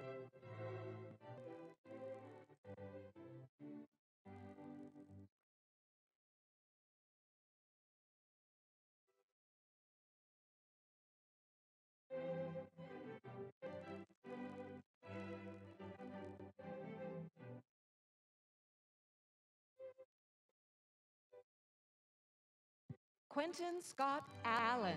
Quentin Scott Allen.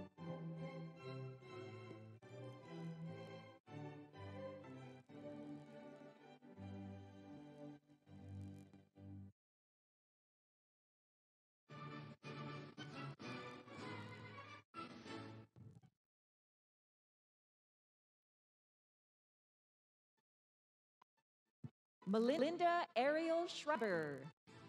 Melinda Ariel Schreiber.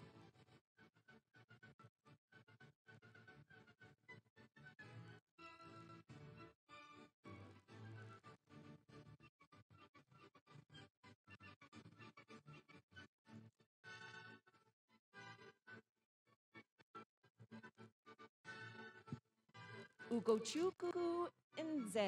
Ugochukwu Nze.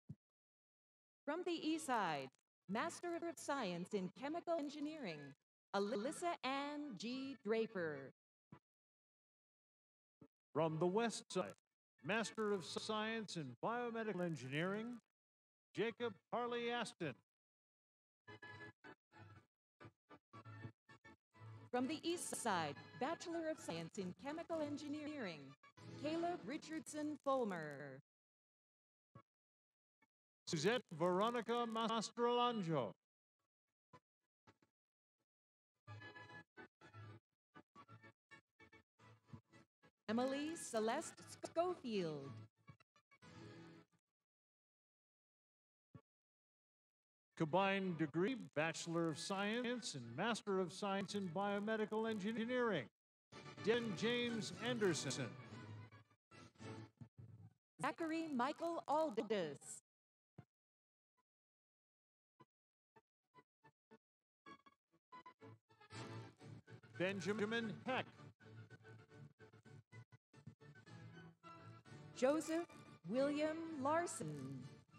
From the East Side, Master of Science in Chemical Engineering, Alyssa Ann G. Draper. From the west side, Master of Science in Biomedical Engineering, Jacob Harley Aston. From the east side, Bachelor of Science in Chemical Engineering, Caleb Richardson Fulmer. Suzette Veronica Mastrolangio. Emily Celeste Schofield. Combined degree, Bachelor of Science and Master of Science in Biomedical Engineering, Den James Anderson. Zachary Michael Aldis. Benjamin Heck. Joseph William Larson.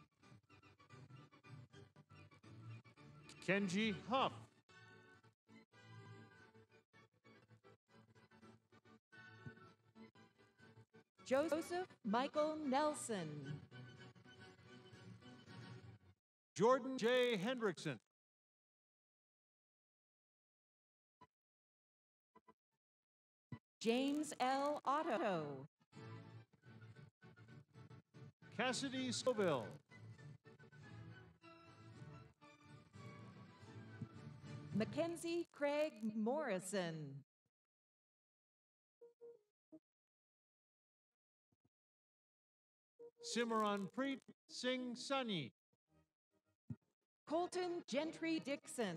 Kenji Huff. Joseph Michael Nelson. Jordan J. Hendrickson. James L. Otto. Cassidy Scoville. Mackenzie Craig Morrison. Simran Preet Singh Sunny. Colton Gentry Dixon.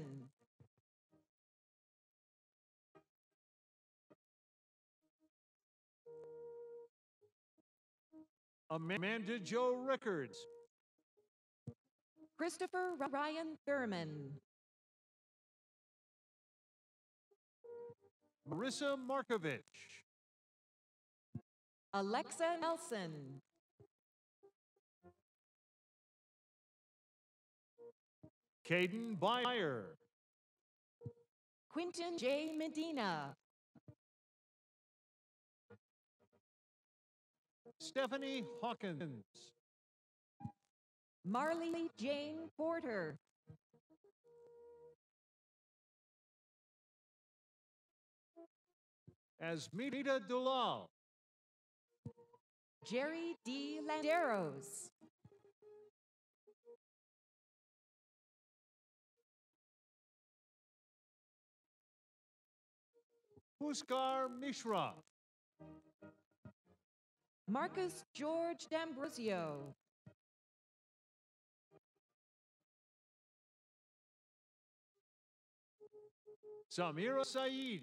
Amanda Jo Rickards. Christopher Ryan Thurman. Marissa Markovich. Alexa Nelson. Caden Byer. Quinton J. Medina. Stephanie Hawkins. Marley Jane Porter. Asmita Dulal. Jerry D. Landeros. Puskar Mishra. Marcus George D'Ambrosio. Samira Saeed.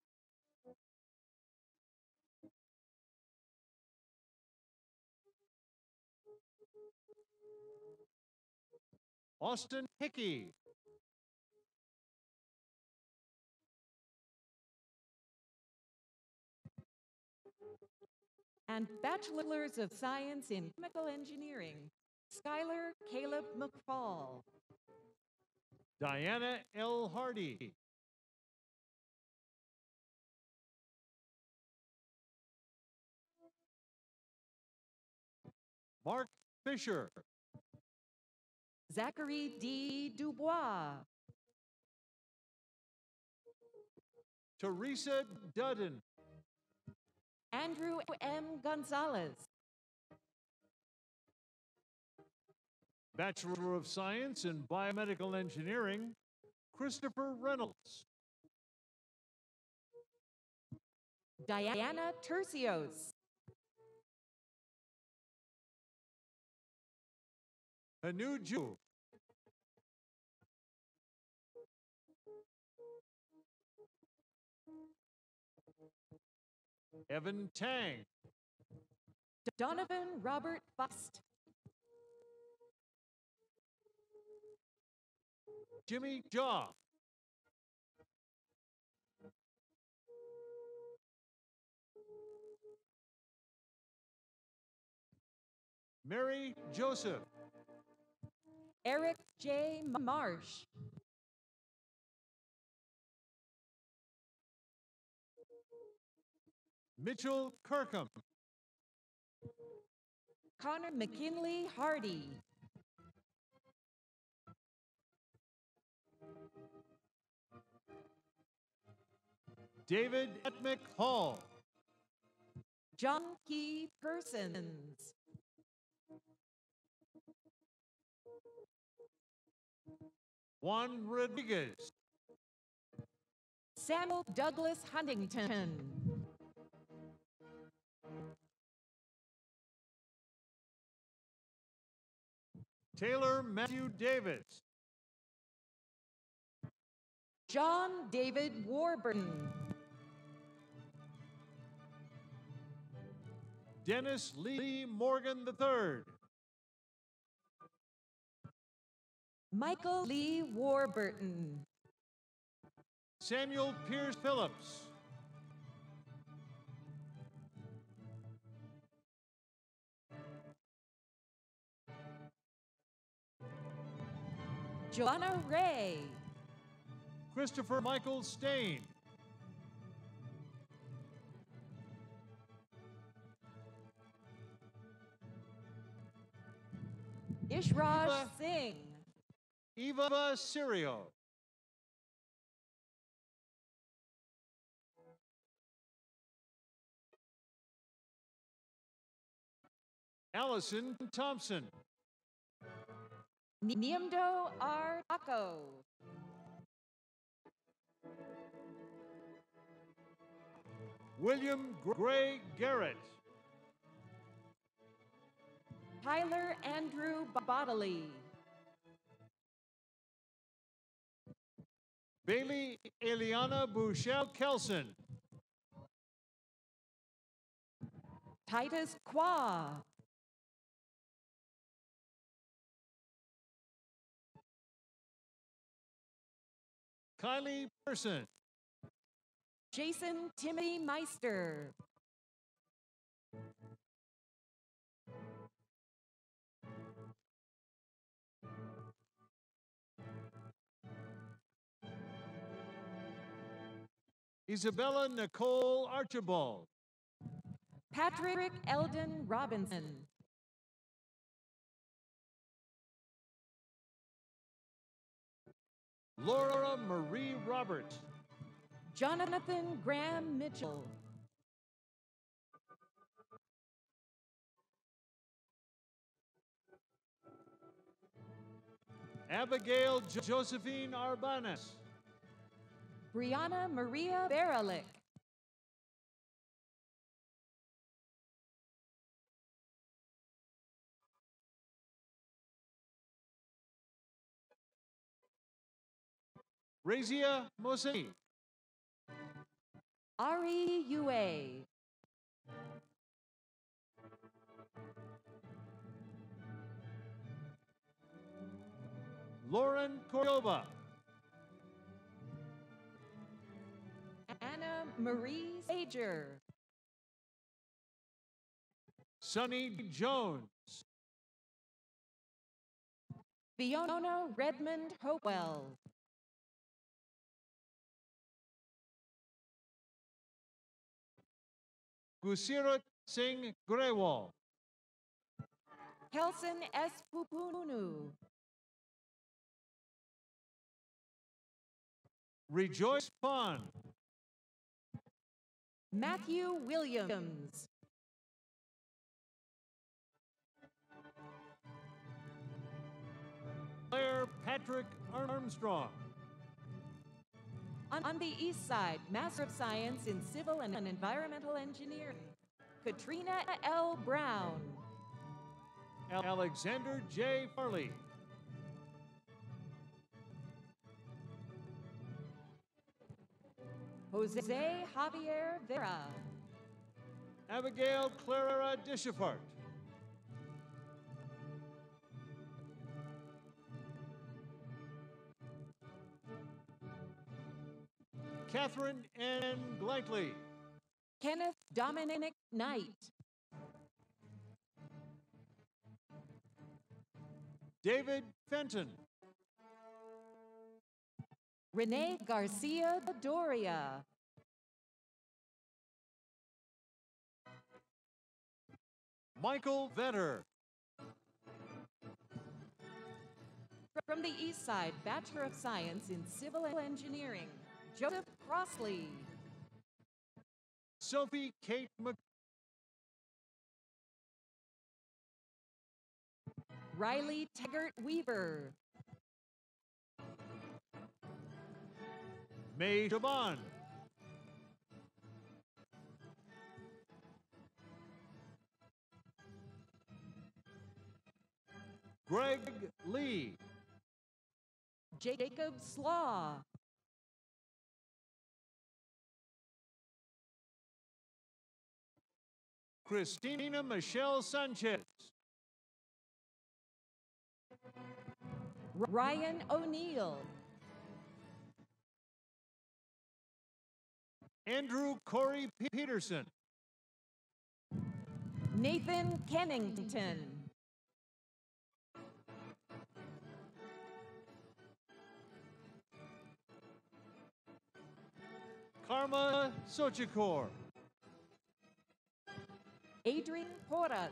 Austin Hickey. And Bachelors of Science in Chemical Engineering, Skylar Caleb McFall. Diana L. Hardy. Mark Fisher. Zachary D. Dubois. Teresa Dudden. Andrew M. Gonzalez. Bachelor of Science in Biomedical Engineering, Christopher Reynolds. Diana Tercios. Hanu Ju. Evan Tang. Donovan Robert Bust. Jimmy Jaw. Mary Joseph. Eric J. Marsh. Mitchell Kirkham. Connor McKinley Hardy. David Etmick Hall. John Key Persons. Juan Rodriguez. Samuel Douglas Huntington. Taylor Matthew Davis. John David Warburton. Dennis Lee Morgan III. Michael Lee Warburton. Samuel Pierce Phillips. Joanna Ray. Christopher Michael Stain. Ishraj Eva. Singh. Eva Sirio. Allison Thompson. Niemdo R. Taco. William Gray Garrett. Tyler Andrew Bodley. Bailey Eliana Bouchel Kelson. Titus Qua. Kylie Person. Jason Timothy Meister. Isabella Nicole Archibald. Patrick Eldon Robinson. Laura Marie Roberts. Jonathan Graham Mitchell. Abigail Josephine Arbanes. Brianna Maria Baralik. Razia Moseni. Ari Yue. Lauren Cordoba. Anna Marie Sager. Sonny Jones. Fiona Redmond Hopewell. Gusirot Singh Grewal. Kelson S. Pupunu. Rejoice Pond. Matthew Williams. Claire Patrick Armstrong. On the east side, Master of Science in Civil and Environmental Engineering, Katrina L. Brown. Alexander J. Farley. Jose Javier Vera. Abigail Clara Dishafart. Catherine N. Gleitley. Kenneth Dominic Knight. David Fenton. Renee Garcia Doria. Michael Vetter. From the East Side, Bachelor of Science in Civil Engineering, Joseph Crossley. Sophie Kate Riley Taggart Weaver. May Shaban. Greg Lee. Jacob Slaw. Christina Michelle Sanchez. Ryan O'Neill. Andrew Corey Peterson. Nathan Kennington. Karma Sochikor. Adrian Porras.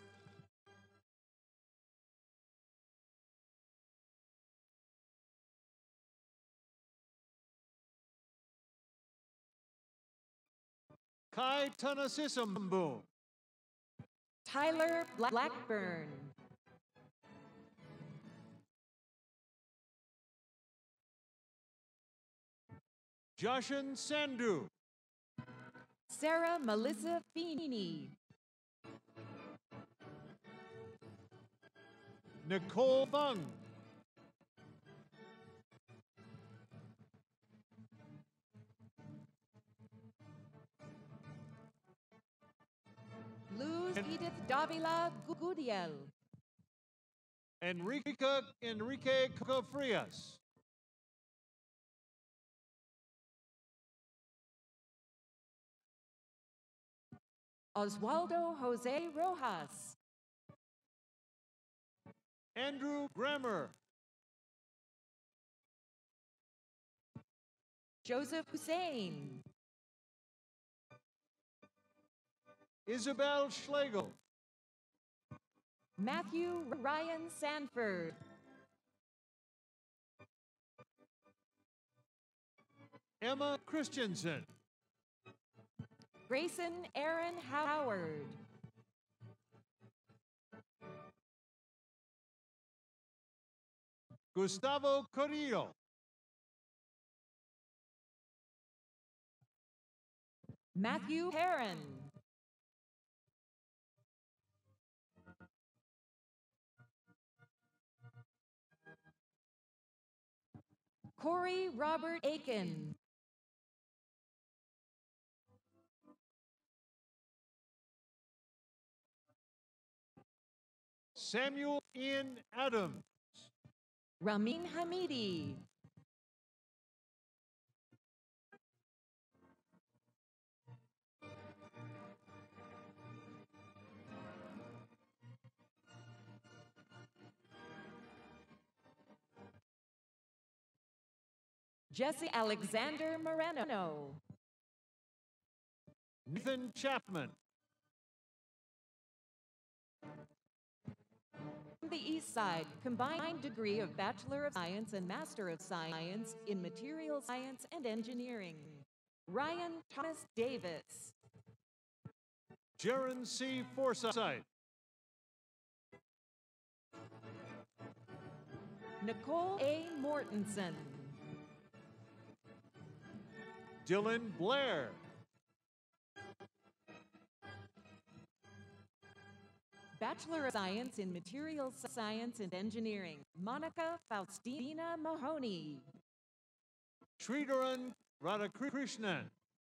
Kai Tanasisambu. Tyler Blackburn. Joshin Sandhu. Sarah Melissa Feeney. Nicole Fung. Luz Edith Davila Gudiel. Enrique Cofrias. Oswaldo Jose Rojas. Andrew Grammer. Joseph Hussein. Isabel Schlegel. Matthew Ryan Sanford. Emma Christensen. Grayson Aaron Howard. Gustavo Carrillo. Matthew Heron. Corey Robert Aiken. Samuel Ian Adams. Ramin Hamidi. Jesse Alexander Moreno. Nathan Chapman. From the East Side, combined degree of Bachelor of Science and Master of Science in Material Science and Engineering. Ryan Thomas Davis. Jaron C. Forsythe. Nicole A. Mortensen. Dylan Blair. Bachelor of Science in Materials Science and Engineering, Monica Faustina Mahoney. Sridharan Radhakrishnan.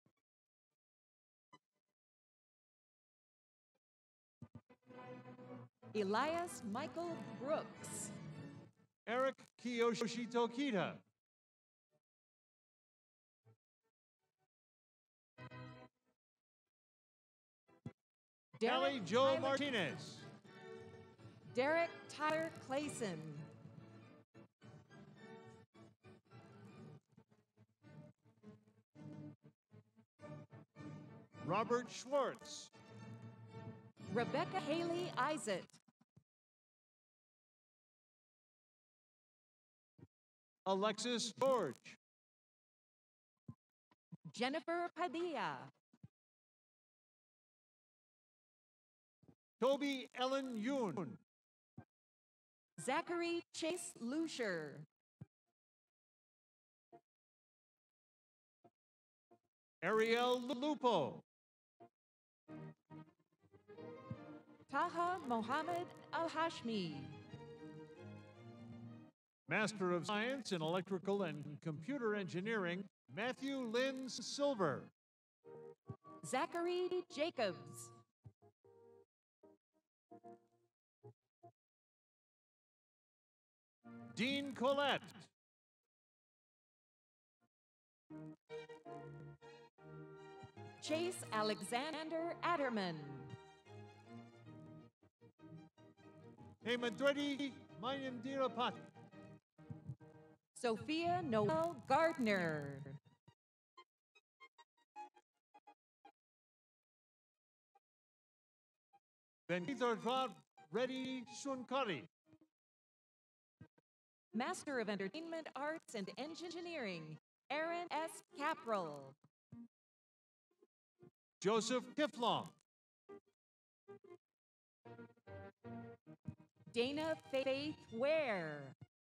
Elias Michael Brooks. Eric Kiyoshi Tokita. Kelly Joe Martinez. Derek Tyler Clayson. Robert Schwartz. Rebecca Haley Isaac. Alexis George. Jennifer Padilla. Toby Ellen Yoon. Zachary Chase Lucier. Ariel Lupo. Taha Mohammed Al-Hashmi. Master of Science in Electrical and Computer Engineering, Matthew Lynn Silver. Zachary Jacobs. Dean Collette. Chase Alexander Adderman. Hemadredi Mayandirapat. Sophia Noel Gardner. Benithar Reddy Sunkari. Master of Entertainment Arts and Engineering, Aaron S. Caprell. Joseph Tiflong. Dana Faith Ware.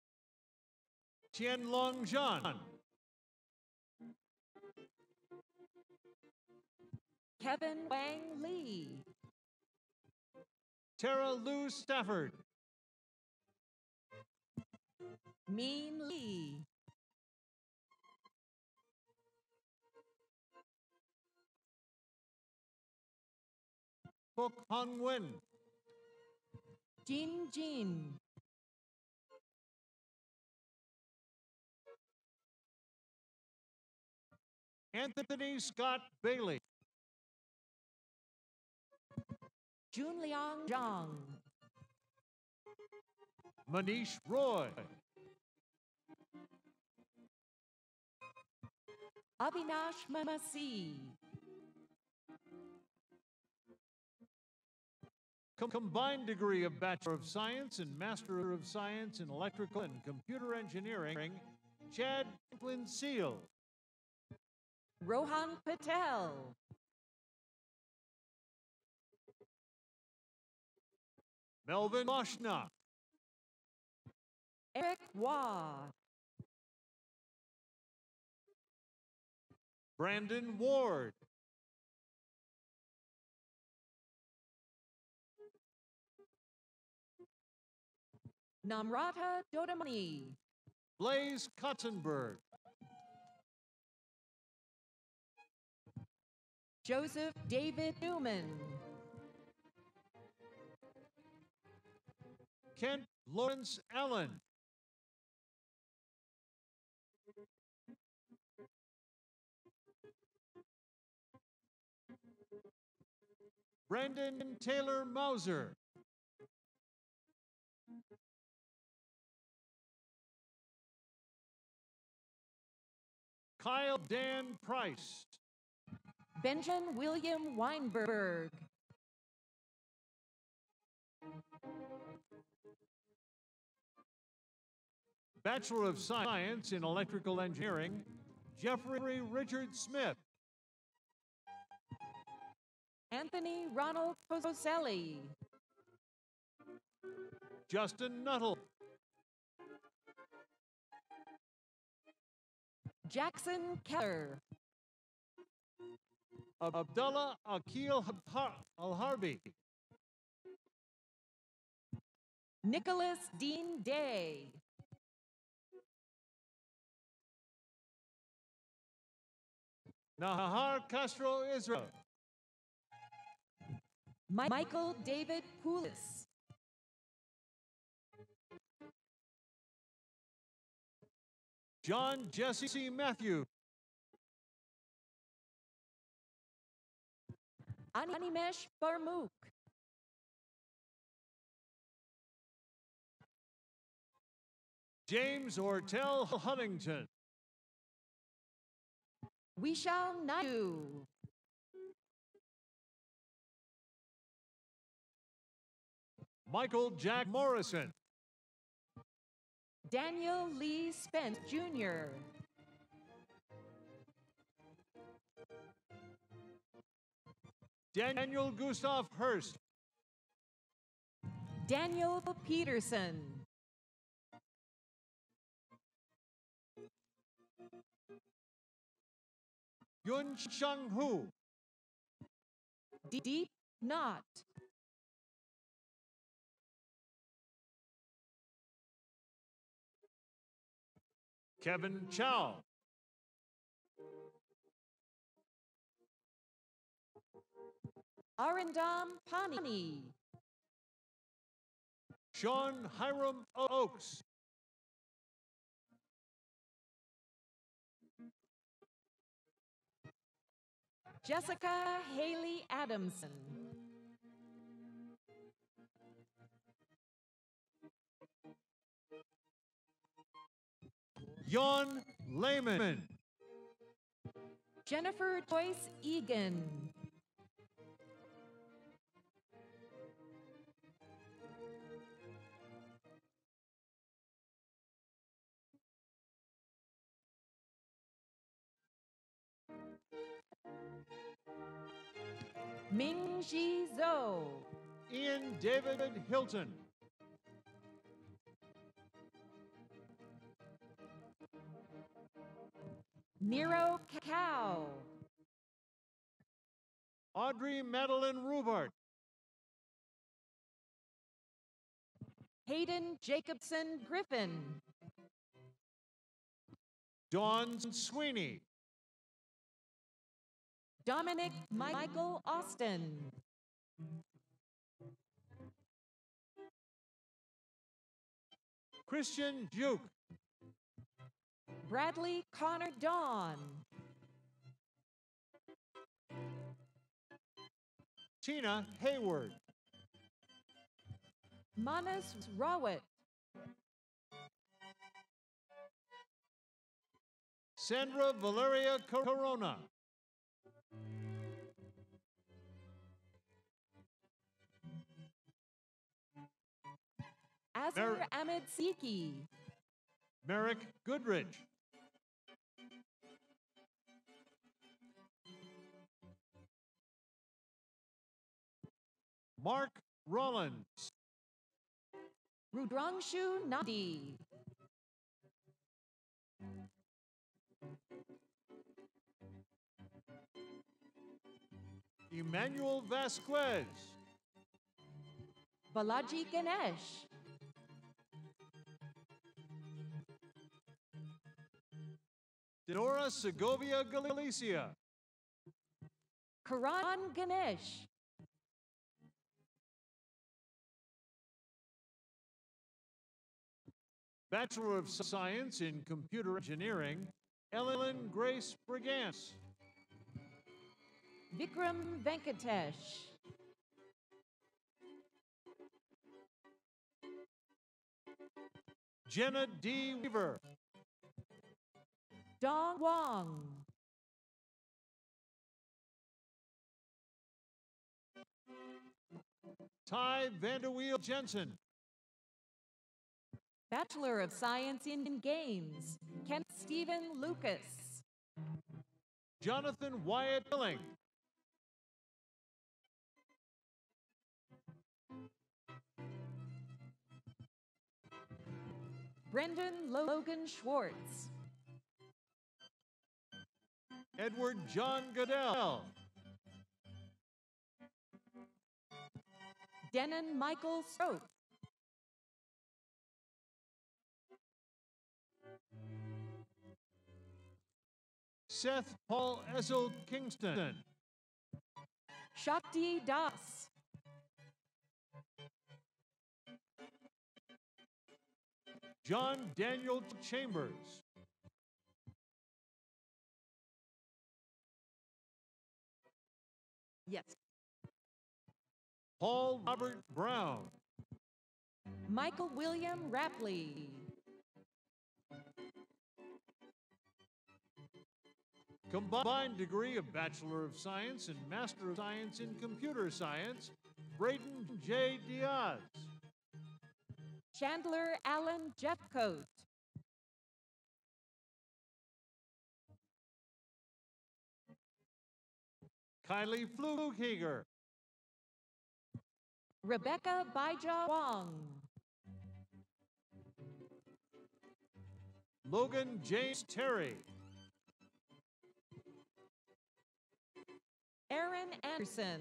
Tian Long Zhan. Kevin Wang Lee. Tara Lou Stafford. Mean Lee. Pok Hong Wen. Jin Jin. Anthony Scott Bailey. Junliang Zhang. Manish Roy. Avinash Mamasi. Combined degree of Bachelor of Science and Master of Science in Electrical and Computer Engineering, Chad Franklin Seal. Rohan Patel. Melvin Moshna. Eric Waugh. Brandon Ward. Namrata Dodamani. Blaze Kotzenberg. Joseph David Newman. Kent Lawrence Allen. Brandon Taylor Mauser. Kyle Dan Price. Benjamin William Weinberg. Bachelor of Science in Electrical Engineering, Jeffrey Richard Smith. Anthony Ronald Poselli. Justin Nuttall. Jackson Keller. Abdullah Akil Al-Harbi. Nicholas Dean Day. Nahar Castro Israel. Michael David Poulis. John Jesse Matthew. Animesh Barmuk. James Ortel Huntington. Vishal Naidu. Michael Jack Morrison. Daniel Lee Spence Jr. Daniel Gustav Hurst. Daniel Peterson. Yun Shang Hu. Deep Knot. Kevin Chow. Arundam Pani. Sean Hiram Oakes. Jessica Haley Adamson. Jon Lehman. Jennifer Joyce Egan. Ming-Ji Zhou. Ian David Hilton. Nero Cao. Audrey Madeline Rubart. Hayden Jacobson Griffin. Dawn Sweeney. Dominic Michael Austin. Christian Duke. Bradley Connor Dawn. Tina Hayward. Manas Rawat. Sandra Valeria Corona. Azur Ahmed Siki. Merrick Goodrich. Mark Rollins. Rudrangshu Nandi. Emmanuel Vasquez. Balaji Ganesh. Denora Segovia Galicia. Karan Ganesh. Bachelor of Science in Computer Engineering, Ellen Grace Brigance. Vikram Venkatesh. Jenna D. Weaver. Dong Wang. Ty Vanderweel Jensen. Bachelor of Science in Games, Kent Stephen Lucas. Jonathan Wyatt Billing. Brendan Logan Schwartz. Edward John Goodell. Denon Michael Stroke. Seth Paul Essel Kingston. Shakti Das. John Daniel Chambers. Yes. Paul Robert Brown. Michael William Rapley. Combined degree of Bachelor of Science and Master of Science in Computer Science, Braden J. Diaz. Chandler Allen Jeffcoat. Kylie Flugheiger. Rebecca Baija Wong. Logan James Terry. Aaron Anderson.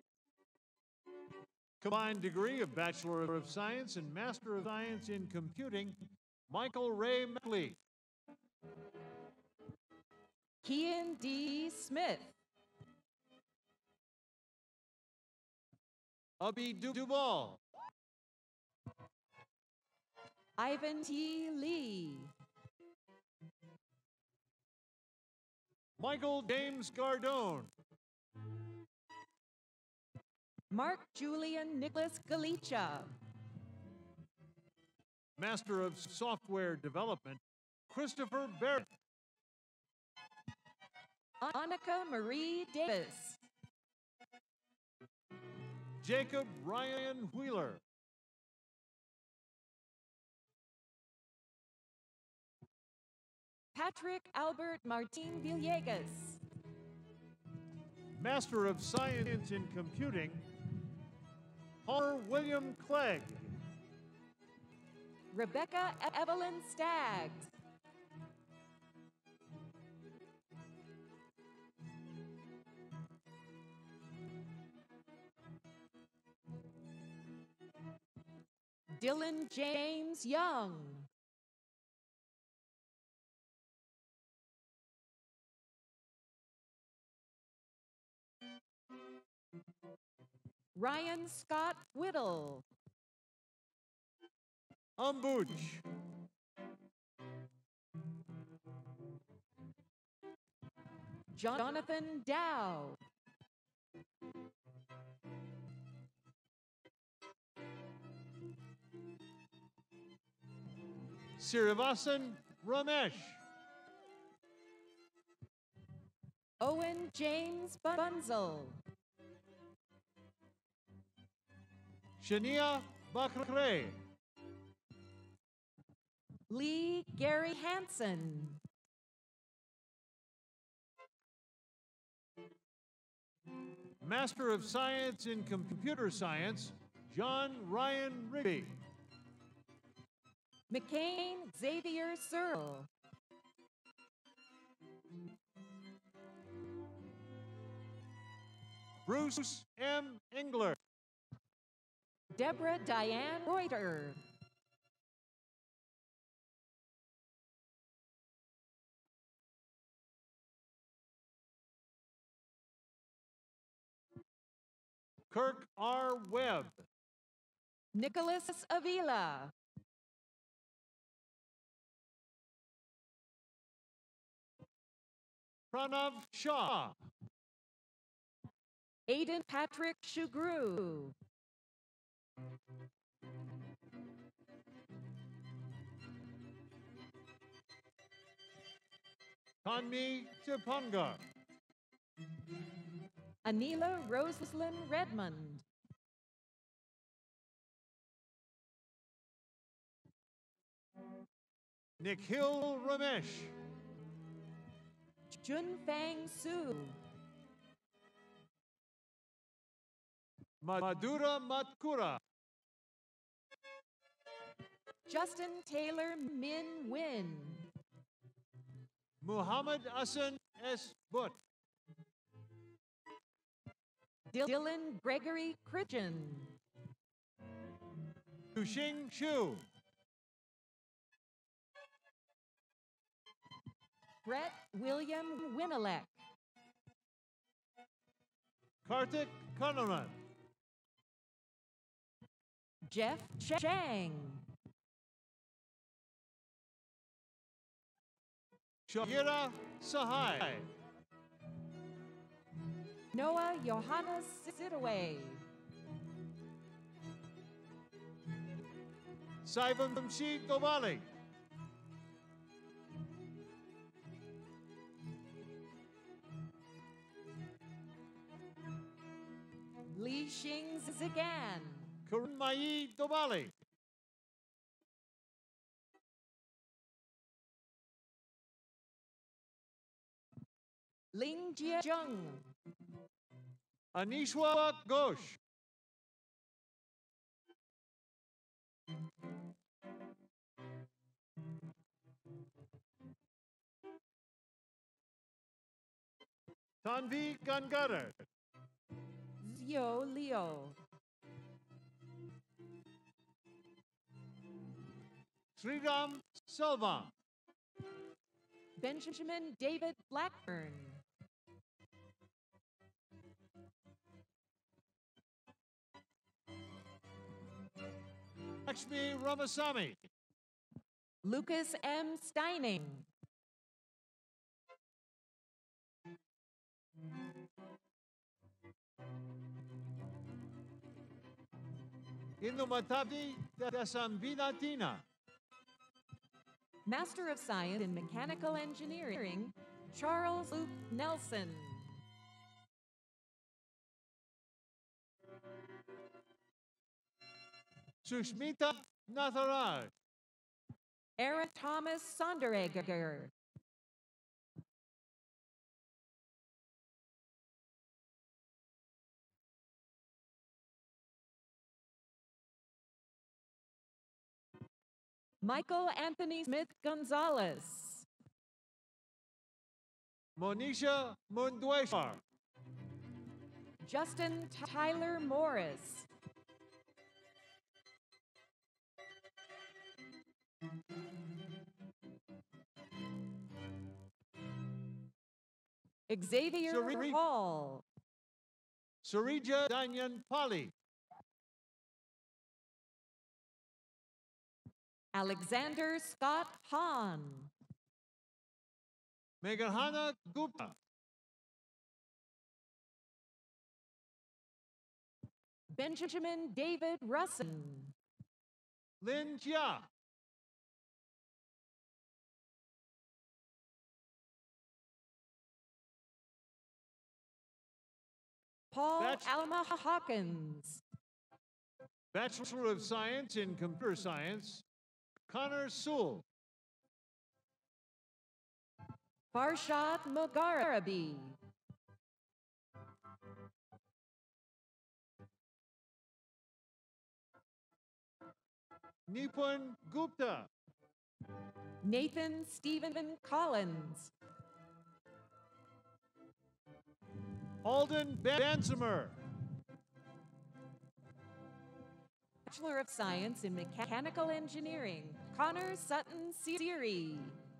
Combined degree of Bachelor of Science and Master of Science in Computing, Michael Ray McLeod. Kian D. Smith. Abby Duval. Ivan T. Lee. Michael James Gardone. Mark Julian Nicholas Galicia. Master of Software Development, Christopher Barrett. Annika Marie Davis. Jacob Ryan Wheeler. Patrick Albert Martin Villegas. Master of Science in Computing, Paul William Clegg. Rebecca Evelyn Staggs. Dylan James Young. Ryan Scott Whittle. Ambuch. Jonathan Dow. Sirivasan Ramesh. Owen James Bunzel. Shania Bakre. Lee Gary Hansen. Master of Science in Computer Science, John Ryan Rigby. McCain Xavier Searle. Bruce M. Engler. Deborah Diane Reuter. Kirk R. Webb. Nicholas Avila. Pranav Shah. Aidan Patrick Shugru. Tanmi Tipunga. Anila Roslyn Redmond. Nikhil Ramesh. Junfang Su. Madhura Matkura. Justin Taylor Min Win. Muhammad Hassan S. Butt. Dylan Gregory Cridgen. Yuxing Xu. Brett William Winelek. Kartik Kanaman. Jeff Chang. Shagira Sahai. Noah Johannes Sidaway. Saivam Shi Dobali. Li Xing Zigan. Karunmayi Dobali. Ling Jung. Anishwa Ghosh. Tanvi Gangara. Zio Leo. Sriram Selvam. Benjamin David Blackburn. Lakshmi Ramasamy. Lucas M. Steining. Indumatavi Dasamvinatina. Master of Science in Mechanical Engineering, Charles Luke Nelson. Sushmita Natharaj. Eric Thomas Sonderegger. Michael Anthony Smith Gonzalez. Monisha Mundweshwar. Justin Tyler Morris. Xavier Hall. Surija Danyan Pali. Alexander Scott Hahn. Meghana Gupta. Benjamin David Russin. Lin Jia. Paul Alma Hawkins. Bachelor of Science in Computer Science, Connor Sewell. Farshad Mugharabi. Nipun Gupta. Nathan Stephen Collins. Alden Bensimer. Bachelor of Science in Mechanical Engineering, Connor Sutton Seary.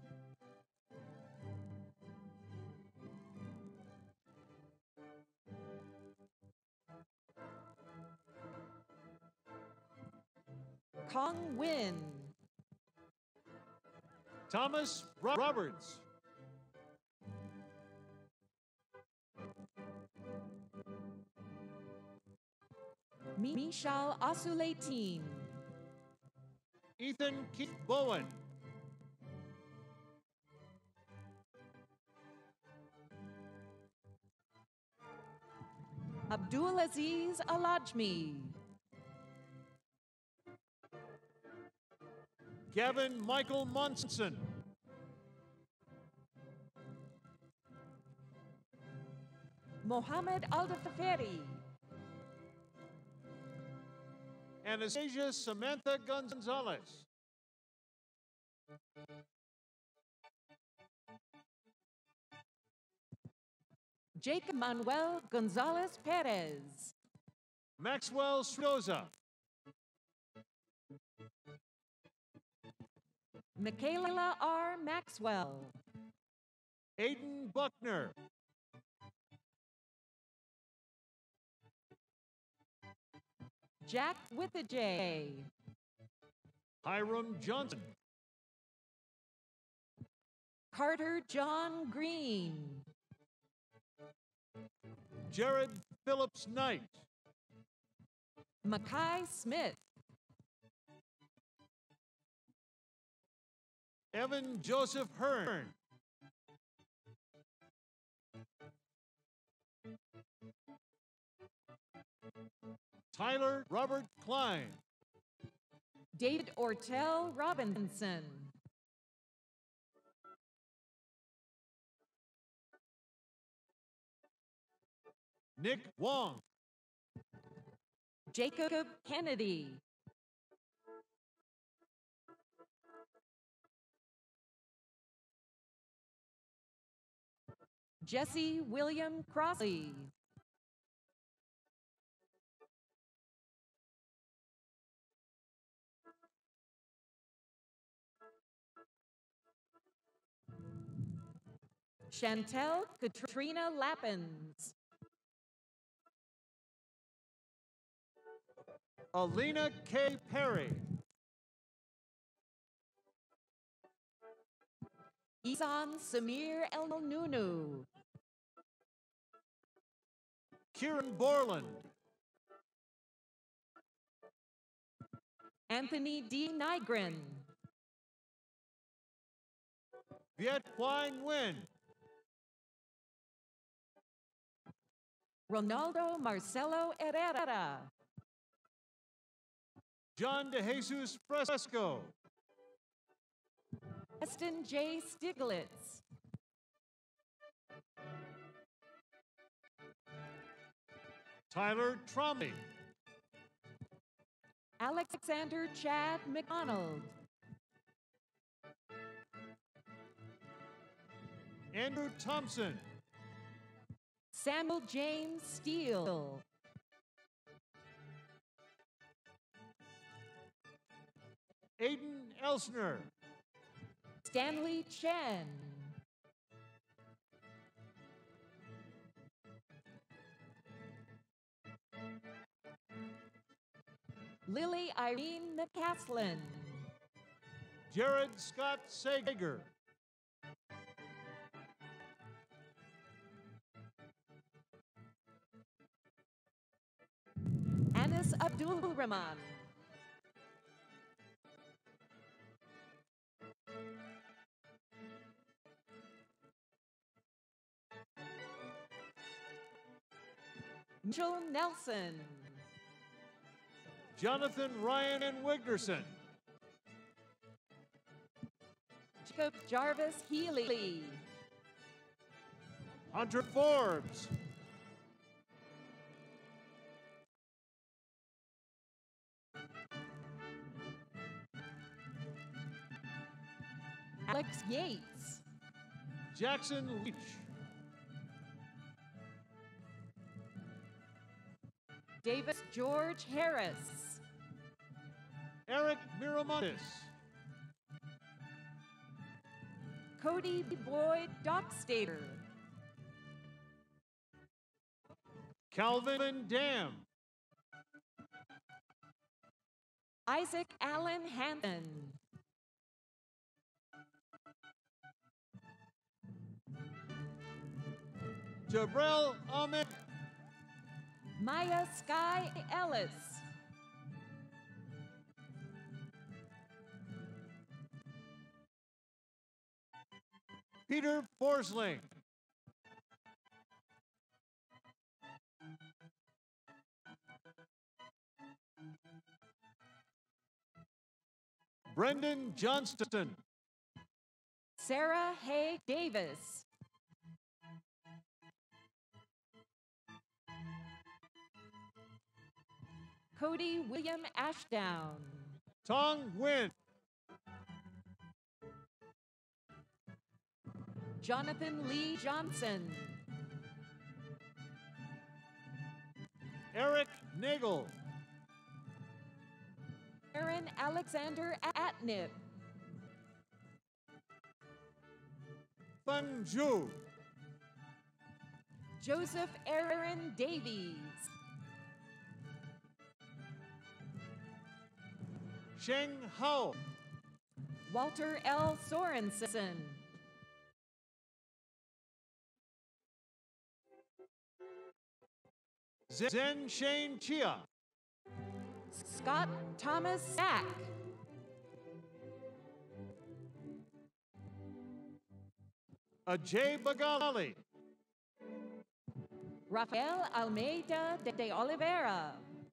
Kong Win. Thomas Roberts. Michal Asuleitin. Ethan Keith Bowen. Abdulaziz Alajmi. Gavin Michael Monson. Mohammed Aldaferi. Anastasia Samantha Gonzalez. Jacob Manuel Gonzalez Perez. Maxwell Stroza. Michaela R. Maxwell. Aiden Buckner. Jack with a J. Hiram Johnson. Carter John Green. Jared Phillips Knight. Mackay Smith. Evan Joseph Hearn. Tyler Robert Klein. David Ortel Robinson. Nick Wong. Jacob Kennedy. Jesse William Crossley. Chantel Katrina Lappins. Alina K. Perry. Isan Samir El Nunu. Kieran Borland. Anthony D. Nygren. Viet Quang Nguyen. Ronaldo Marcelo Herrera. John De Jesus Fresco. Preston J. Stiglitz. Tyler Tromley. Alexander Chad McDonald. Andrew Thompson. Samuel James Steele. Aiden Elsner. Stanley Chen. Lily Irene McCaslin. Jared Scott Sager. Anis Abdul Rahman. Mitchell Nelson. Jonathan Ryan and Wigderson. Jacob Jarvis Healy. Hunter Forbes. Alex Yates. Jackson Leach. Davis George Harris. Eric Miramontes. Cody Boyd Dockstader. Calvin Dam. Isaac Allen Hampton. Jabril Ahmed. Maya Sky Ellis. Peter Forsling. Brendan Johnston. Sarah Hay Davis. Cody William Ashdown. Tong Nguyen. Jonathan Lee Johnson. Eric Nagel. Aaron Alexander Atnip. Feng Zhu. Joseph Aaron Davies. Sheng Hao. Walter L. Sorensen. Zen Shane Chia. Scott Thomas Sack. Ajay Bagali. Rafael Almeida de Oliveira.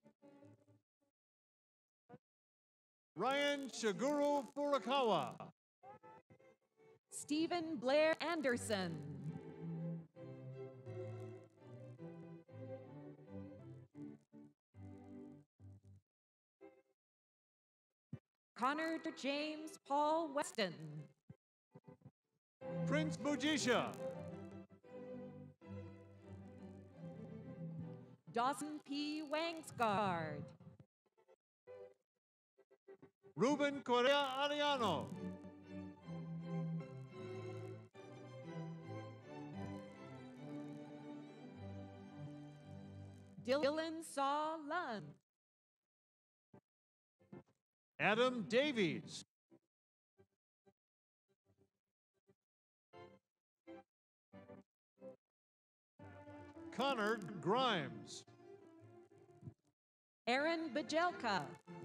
Ryan Shiguru Furukawa. Stephen Blair Anderson. Connor James Paul Weston. Prince Mujisha. Dawson P. Wangsgard. Ruben Correa Ariano. Dylan Saw Lund. Adam Davies. Connor Grimes. Aaron Bajelka.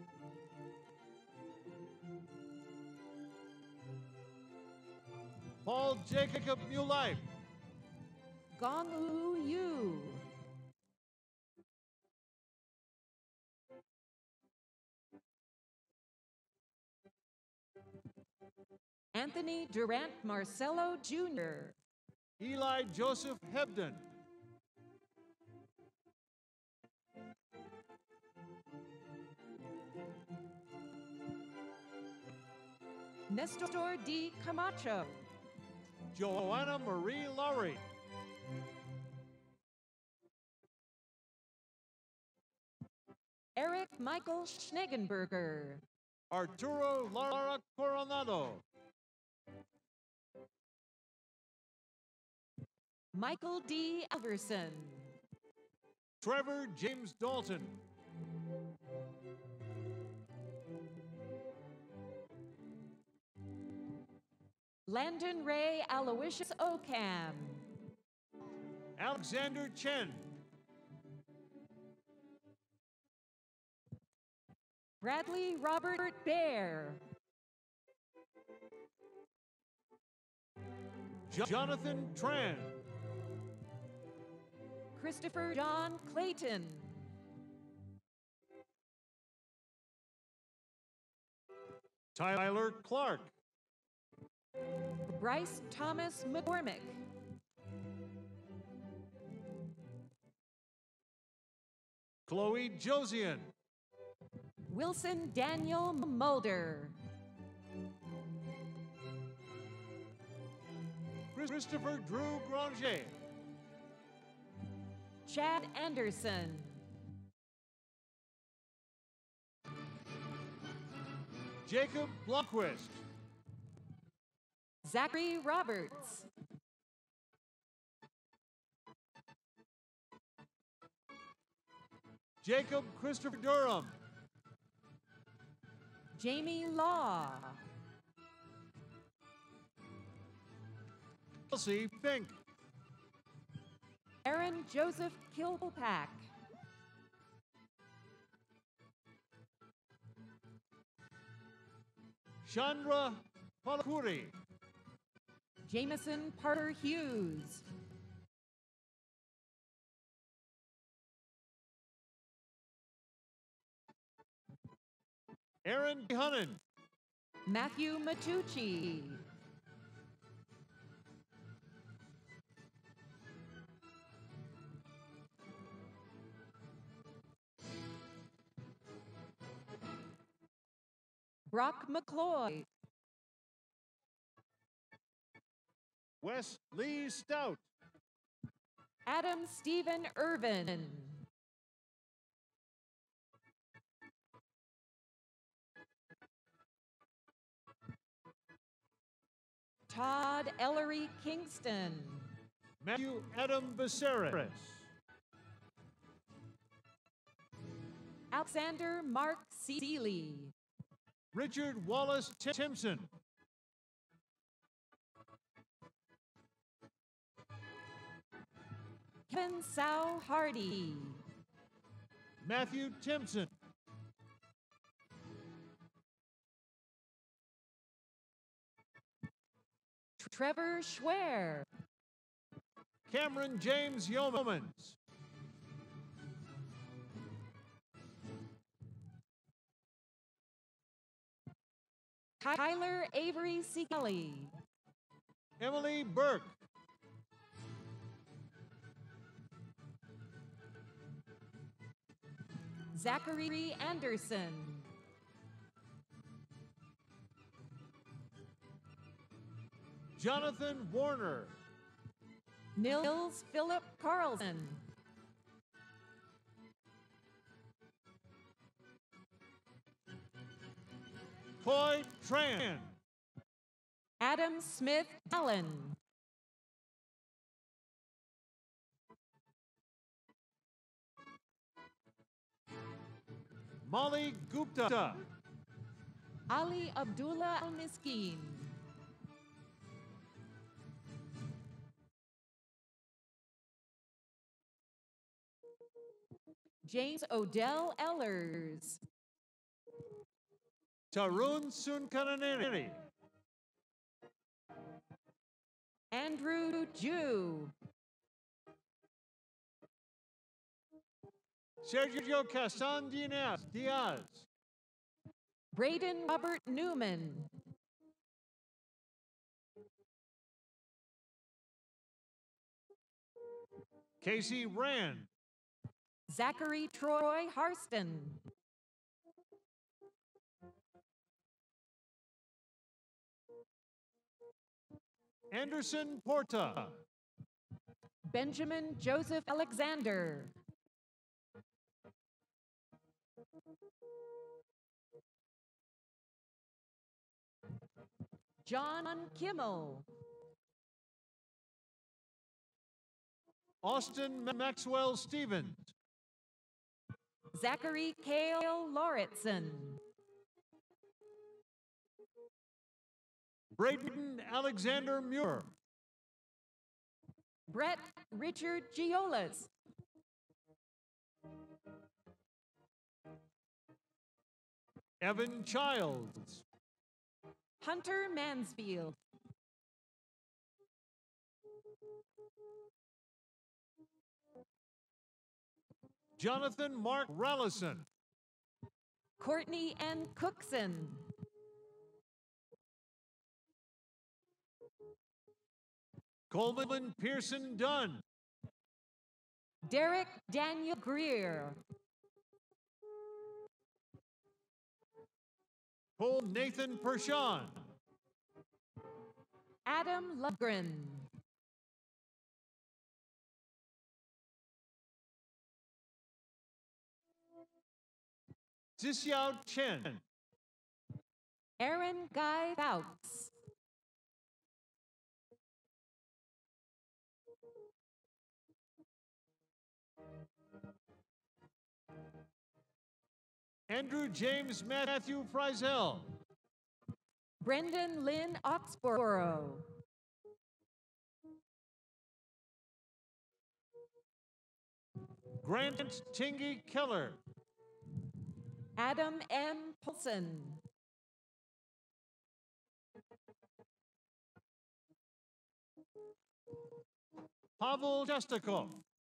Paul Jacob Mulife. Gong Wu Yu. Anthony Durant Marcelo Jr. Eli Joseph Hebden. Nestor D. Camacho. Joanna Marie Laurie. Eric Michael Schnegenberger. Arturo Lara Coronado. Michael D. Everson. Trevor James Dalton. Landon Ray Aloysius Ocam. Alexander Chen. Bradley Robert Bear. Jonathan Tran. Christopher John Clayton. Tyler Clark. Bryce Thomas McCormick. Chloe Josian. Wilson Daniel Mulder. Christopher Drew Granger. Chad Anderson. Jacob Blomquist. Zachary Roberts. Jacob Christopher Durham. Jamie Law. Kelsey Fink. Aaron Joseph Kilpack. Chandra Palakuri. Jameson Parker Hughes. Aaron Hunnan. Matthew Matucci. Brock McCloy. Wes Lee Stout. Adam Stephen Irvin. Todd Ellery Kingston. Matthew Adam Becerres. Alexander Mark Seeley. Richard Wallace Timpson. Kevin Sow Hardy. Matthew Timpson. Trevor Schwer. Cameron James Yeomans. Tyler Avery Seeley. Emily Burke. Zachary Anderson. Jonathan Warner. Nils Philip Carlson. Toy Tran. Adam Smith Allen. Molly Gupta. Ali Abdullah Al-Miskin. James Odell Ellers. Tarun Sunkaraneri. Andrew Jew. Sergio Castan Diaz. Braden Robert Newman. Casey Rand. Zachary Troy Harston. Anderson Porta. Benjamin Joseph Alexander. John Kimmel. Austin Maxwell Stevens. Zachary Cale Lauritsen. Braden Alexander Muir. Brett Richard Giolas. Evan Childs. Hunter Mansfield. Jonathan Mark Rallison. Courtney N. Cookson. Coleman Pearson Dunn. Derek Daniel Greer. Cole Nathan Pershawn. Adam Lundgren. Zixiao Chen. Aaron Guy Bouts. Andrew James Matthew Frizel. Brendan Lynn Oxborough. Grant Tingy Keller. Adam M. Paulson. Pavel Jestikov.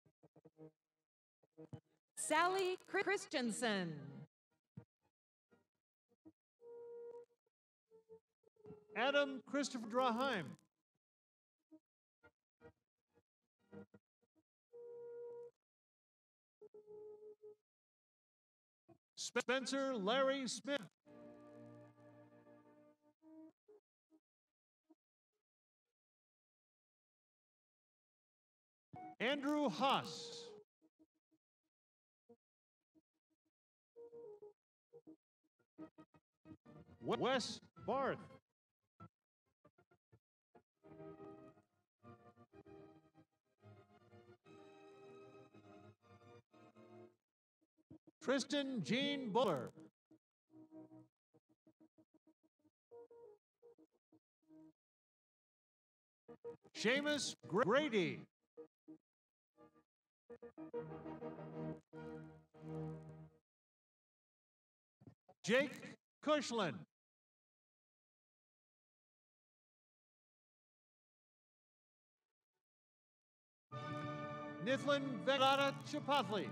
Sally Christensen. Adam Christopher Draheim. Spencer Larry Smith. Andrew Haas. Wes Barth. Tristan Jean Buller. Seamus Grady. Jake Cushland. Nithlin Vegata Chapathli.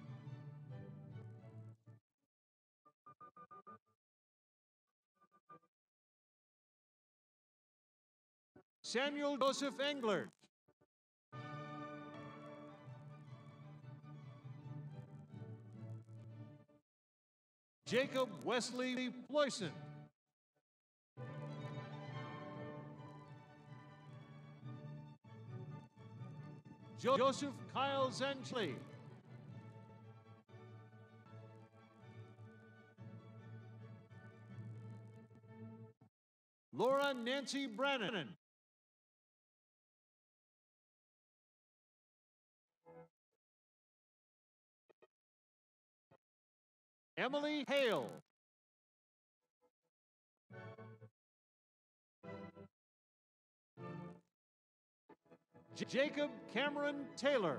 Samuel Joseph Englert. Jacob Wesley Ployson. Joseph Kyle Zangeli. Laura Nancy Brannan. Emily Hale. Jacob Cameron Taylor.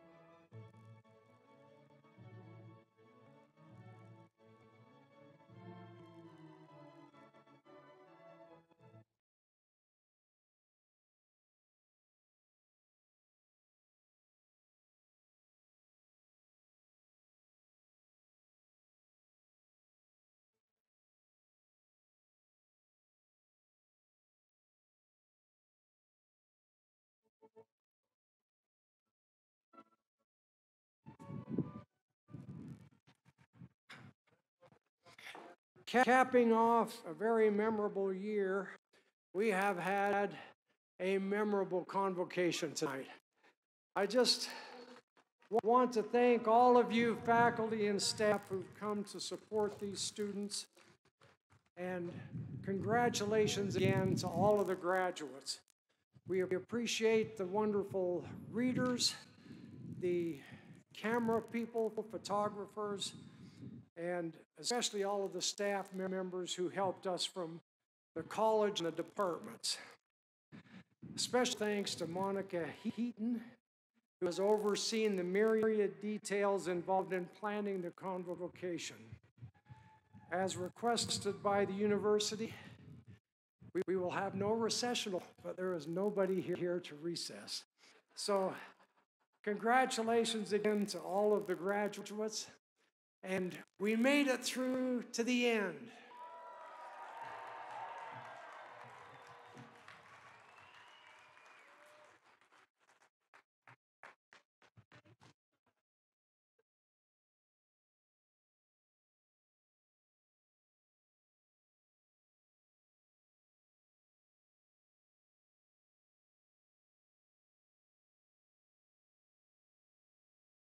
Capping off a very memorable year, we have had a memorable convocation tonight. I just want to thank all of you faculty and staff who've come to support these students, and congratulations again to all of the graduates. We appreciate the wonderful readers, the camera people, photographers, and especially all of the staff members who helped us from the college and the departments. Special thanks to Monica Heaton, who has overseen the myriad details involved in planning the convocation. As requested by the university, we will have no recessional, but there is nobody here to recess. So congratulations again to all of the graduates. And we made it through to the end.